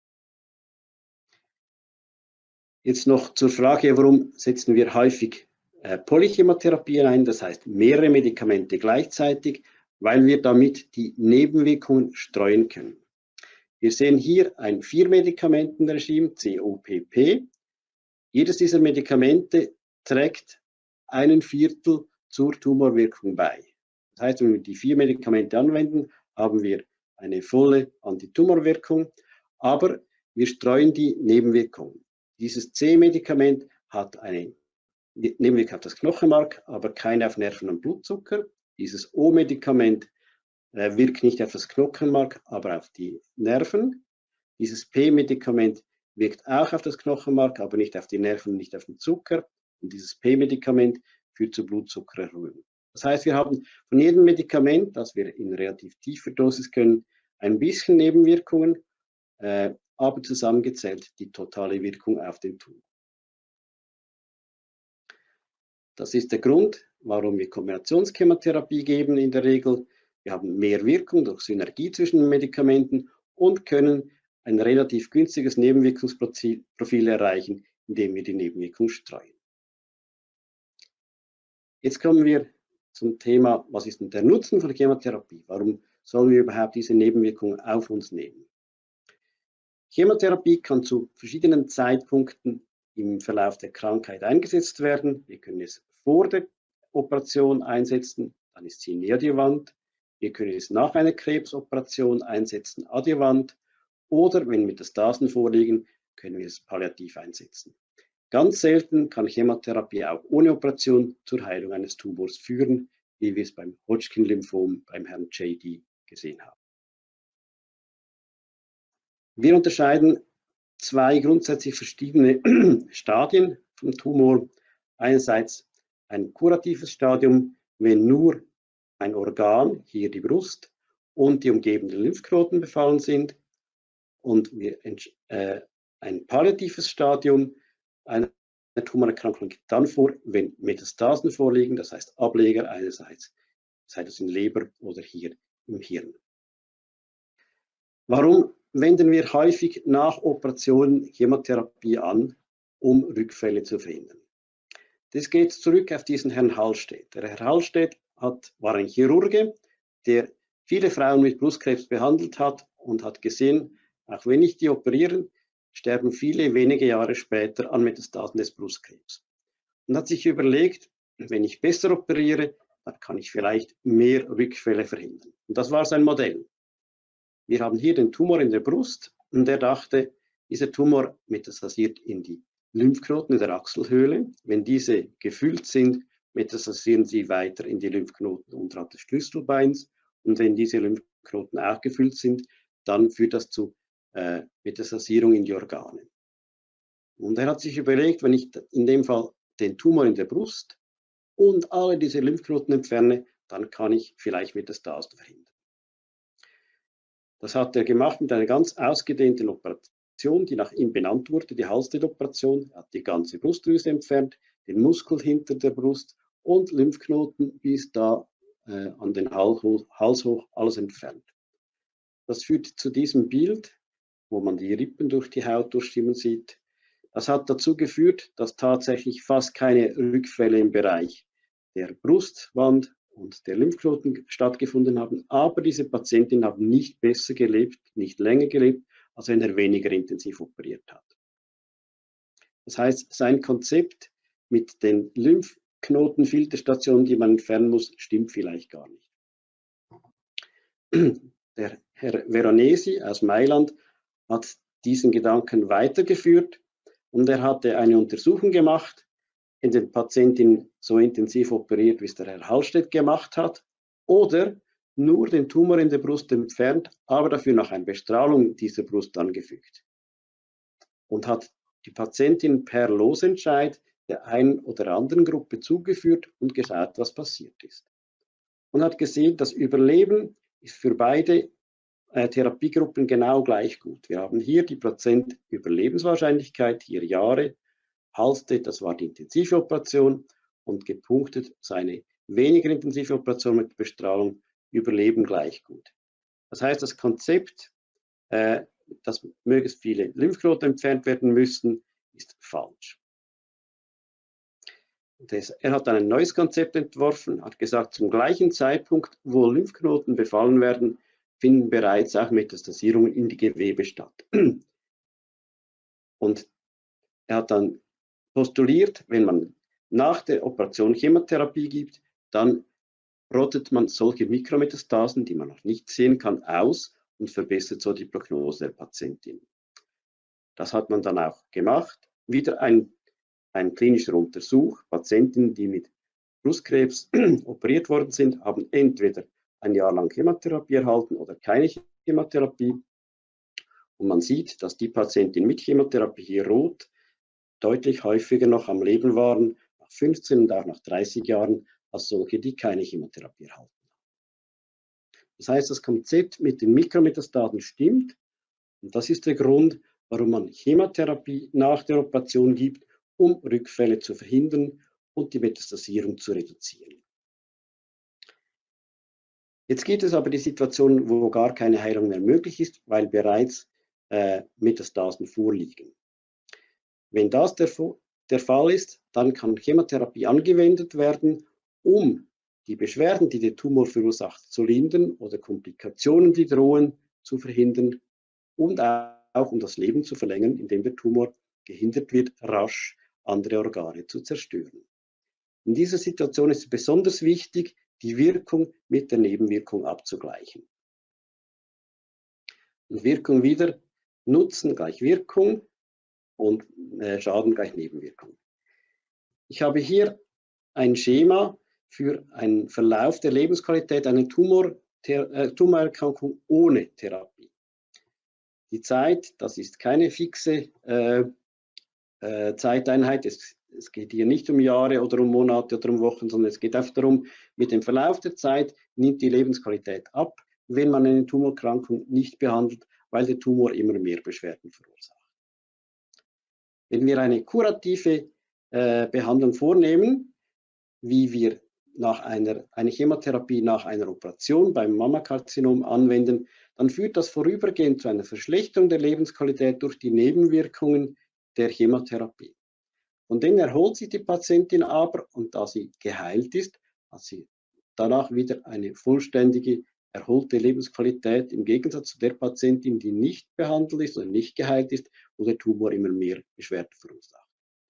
Jetzt noch zur Frage, warum setzen wir häufig äh, Polychemotherapie ein, das heißt mehrere Medikamente gleichzeitig, weil wir damit die Nebenwirkungen streuen können. Wir sehen hier ein Vier-Medikamenten-Regime, C O P P. Jedes dieser Medikamente trägt einen Viertel zur Tumorwirkung bei. Das heißt, wenn wir die vier Medikamente anwenden, haben wir eine volle Antitumorwirkung, aber wir streuen die Nebenwirkungen. Dieses C-Medikament hat eine Nebenwirkung auf das Knochenmark, aber keine auf Nerven und Blutzucker. Dieses O-Medikament äh, wirkt nicht auf das Knochenmark, aber auf die Nerven. Dieses P-Medikament wirkt auch auf das Knochenmark, aber nicht auf die Nerven, nicht auf den Zucker. Und dieses P-Medikament führt zu Blutzuckererhöhung. Das heißt, wir haben von jedem Medikament, das wir in relativ tiefer Dosis können, ein bisschen Nebenwirkungen, äh, aber zusammengezählt die totale Wirkung auf den Tumor. Das ist der Grund, warum wir Kombinationschemotherapie geben in der Regel. Wir haben mehr Wirkung durch Synergie zwischen den Medikamenten und können ein relativ günstiges Nebenwirkungsprofil erreichen, indem wir die Nebenwirkung streuen. Jetzt kommen wir zum Thema, was ist denn der Nutzen von Chemotherapie? Warum sollen wir überhaupt diese Nebenwirkungen auf uns nehmen? Chemotherapie kann zu verschiedenen Zeitpunkten im Verlauf der Krankheit eingesetzt werden. Wir können es vor der Operation einsetzen, dann ist sie neoadjuvant. Wir können es nach einer Krebsoperation einsetzen, adjuvant. Oder wenn Metastasen vorliegen, können wir es palliativ einsetzen. Ganz selten kann Chemotherapie auch ohne Operation zur Heilung eines Tumors führen, wie wir es beim Hodgkin-Lymphom beim Herrn J D gesehen haben. Wir unterscheiden zwei grundsätzlich verschiedene Stadien vom Tumor. Einerseits ein kuratives Stadium, wenn nur ein Organ, hier die Brust, und die umgebenden Lymphknoten befallen sind. Und wir, äh, ein palliatives Stadium einer Tumorerkrankung liegt dann vor, wenn Metastasen vorliegen, das heißt Ableger einerseits, sei das in Leber oder hier im Hirn. Warum wenden wir häufig nach Operationen Chemotherapie an, um Rückfälle zu verhindern? Das geht zurück auf diesen Herrn Hallstedt. Der Herr Hallstedt hat, war ein Chirurge, der viele Frauen mit Brustkrebs behandelt hat und hat gesehen, auch wenn ich die operiere, sterben viele wenige Jahre später an Metastasen des Brustkrebs. Und hat sich überlegt, wenn ich besser operiere, dann kann ich vielleicht mehr Rückfälle verhindern. Und das war sein Modell. Wir haben hier den Tumor in der Brust und er dachte, dieser Tumor metastasiert in die Lymphknoten in der Achselhöhle. Wenn diese gefüllt sind, metastasieren sie weiter in die Lymphknoten unterhalb des Schlüsselbeins. Und wenn diese Lymphknoten auch gefüllt sind, dann führt das zu äh, Metastasierung in die Organe. Und er hat sich überlegt, wenn ich in dem Fall den Tumor in der Brust und alle diese Lymphknoten entferne, dann kann ich vielleicht Metastasen verhindern. Das hat er gemacht mit einer ganz ausgedehnten Operation, die nach ihm benannt wurde, die Halsted-Operation. Er hat die ganze Brustdrüse entfernt, den Muskel hinter der Brust und Lymphknoten bis da äh, an den Hals hoch, alles entfernt. Das führt zu diesem Bild, wo man die Rippen durch die Haut durchschimmern sieht. Das hat dazu geführt, dass tatsächlich fast keine Rückfälle im Bereich der Brustwand und der Lymphknoten stattgefunden haben, aber diese Patientin hat nicht besser gelebt, nicht länger gelebt, als wenn er weniger intensiv operiert hat. Das heißt, sein Konzept mit den Lymphknotenfilterstationen, die man entfernen muss, stimmt vielleicht gar nicht. Der Herr Veronesi aus Mailand hat diesen Gedanken weitergeführt und er hatte eine Untersuchung gemacht, in den Patienten so intensiv operiert, wie es der Herr Hallstedt gemacht hat, oder nur den Tumor in der Brust entfernt, aber dafür noch eine Bestrahlung dieser Brust angefügt. Und hat die Patientin per Losentscheid der einen oder anderen Gruppe zugeführt und geschaut, was passiert ist. Und hat gesehen, das Überleben ist für beide äh, Therapiegruppen genau gleich gut. Wir haben hier die Prozent Überlebenswahrscheinlichkeit, hier Jahre. Hallstedt, das war die intensive Operation, und gepunktet seine weniger intensive Operation mit Bestrahlung, Überleben gleich gut. Das heißt, das Konzept, äh, dass möglichst viele Lymphknoten entfernt werden müssten, ist falsch. Das, er hat dann ein neues Konzept entworfen, hat gesagt, zum gleichen Zeitpunkt, wo Lymphknoten befallen werden, finden bereits auch Metastasierungen in die Gewebe statt. Und er hat dann postuliert, wenn man nach der Operation Chemotherapie gibt, dann rottet man solche Mikrometastasen, die man noch nicht sehen kann, aus und verbessert so die Prognose der Patientin. Das hat man dann auch gemacht. Wieder ein, ein klinischer Untersuch. Patienten, die mit Brustkrebs operiert worden sind, haben entweder ein Jahr lang Chemotherapie erhalten oder keine Chemotherapie. Und man sieht, dass die Patienten mit Chemotherapie hier rot deutlich häufiger noch am Leben waren, nach fünfzehn und auch nach dreißig Jahren, als solche, die keine Chemotherapie erhalten. Das heißt, das Konzept mit den Mikrometastasen stimmt, und das ist der Grund, warum man Chemotherapie nach der Operation gibt, um Rückfälle zu verhindern und die Metastasierung zu reduzieren. Jetzt gibt es aber die Situation, wo gar keine Heilung mehr möglich ist, weil bereits äh, Metastasen vorliegen. Wenn das der, der Fall ist, dann kann Chemotherapie angewendet werden, um die Beschwerden, die der Tumor verursacht, zu lindern oder Komplikationen, die drohen, zu verhindern und auch um das Leben zu verlängern, indem der Tumor gehindert wird, rasch andere Organe zu zerstören. In dieser Situation ist es besonders wichtig, die Wirkung mit der Nebenwirkung abzugleichen. Und Wirkung wieder, Nutzen gleich Wirkung und äh, Schaden gleich Nebenwirkung. Ich habe hier ein Schema für einen Verlauf der Lebensqualität einer Tumor, äh, Tumorerkrankung ohne Therapie. Die Zeit, das ist keine fixe äh, äh, Zeiteinheit. Es, es geht hier nicht um Jahre oder um Monate oder um Wochen, sondern es geht einfach darum, mit dem Verlauf der Zeit nimmt die Lebensqualität ab, wenn man eine Tumorerkrankung nicht behandelt, weil der Tumor immer mehr Beschwerden verursacht. Wenn wir eine kurative äh, Behandlung vornehmen, wie wir nach einer eine Chemotherapie nach einer Operation beim Mammakarzinom anwenden, dann führt das vorübergehend zu einer Verschlechterung der Lebensqualität durch die Nebenwirkungen der Chemotherapie. Von denen erholt sich die Patientin aber, und da sie geheilt ist, hat sie danach wieder eine vollständige, erholte Lebensqualität, im Gegensatz zu der Patientin, die nicht behandelt ist oder nicht geheilt ist, wo der Tumor immer mehr Beschwerden verursacht.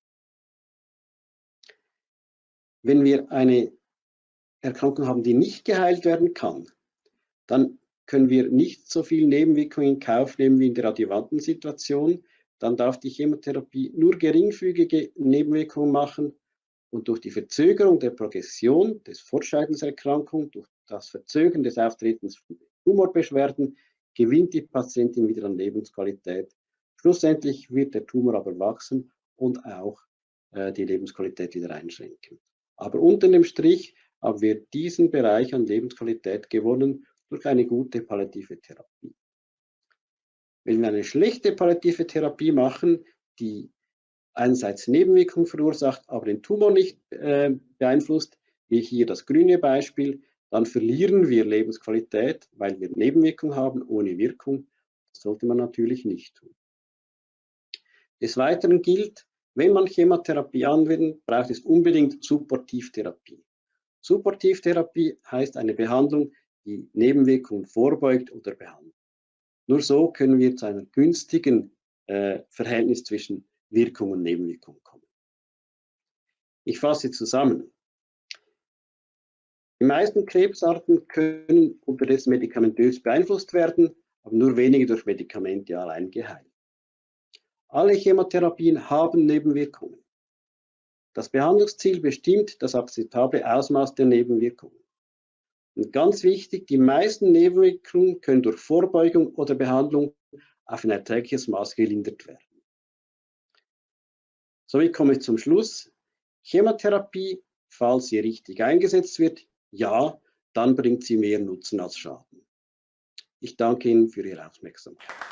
Wenn wir eine Erkrankung haben, die nicht geheilt werden kann, dann können wir nicht so viel Nebenwirkungen in Kauf nehmen wie in der adjuvanten Situation. Dann darf die Chemotherapie nur geringfügige Nebenwirkungen machen, und durch die Verzögerung der Progression des Fortschreitens der Erkrankung, durch das Verzögern des Auftretens von Tumorbeschwerden, gewinnt die Patientin wieder an Lebensqualität. Schlussendlich wird der Tumor aber wachsen und auch äh, die Lebensqualität wieder einschränken. Aber unter dem Strich haben wir diesen Bereich an Lebensqualität gewonnen durch eine gute palliative Therapie. Wenn wir eine schlechte palliative Therapie machen, die einerseits Nebenwirkungen verursacht, aber den Tumor nicht äh, beeinflusst, wie hier das grüne Beispiel, dann verlieren wir Lebensqualität, weil wir Nebenwirkungen haben ohne Wirkung. Das sollte man natürlich nicht tun. Des Weiteren gilt, wenn man Chemotherapie anwendet, braucht es unbedingt Supportivtherapie. Supportivtherapie heißt eine Behandlung, die Nebenwirkungen vorbeugt oder behandelt. Nur so können wir zu einem günstigen äh, Verhältnis zwischen Wirkung und Nebenwirkung kommen. Ich fasse zusammen. Die meisten Krebsarten können unterdessen medikamentös beeinflusst werden, aber nur wenige durch Medikamente allein geheilt. Alle Chemotherapien haben Nebenwirkungen. Das Behandlungsziel bestimmt das akzeptable Ausmaß der Nebenwirkungen. Und ganz wichtig, die meisten Nebenwirkungen können durch Vorbeugung oder Behandlung auf ein erträgliches Maß gelindert werden. Somit komme ich zum Schluss. Chemotherapie, falls sie richtig eingesetzt wird, ja, dann bringt sie mehr Nutzen als Schaden. Ich danke Ihnen für Ihre Aufmerksamkeit.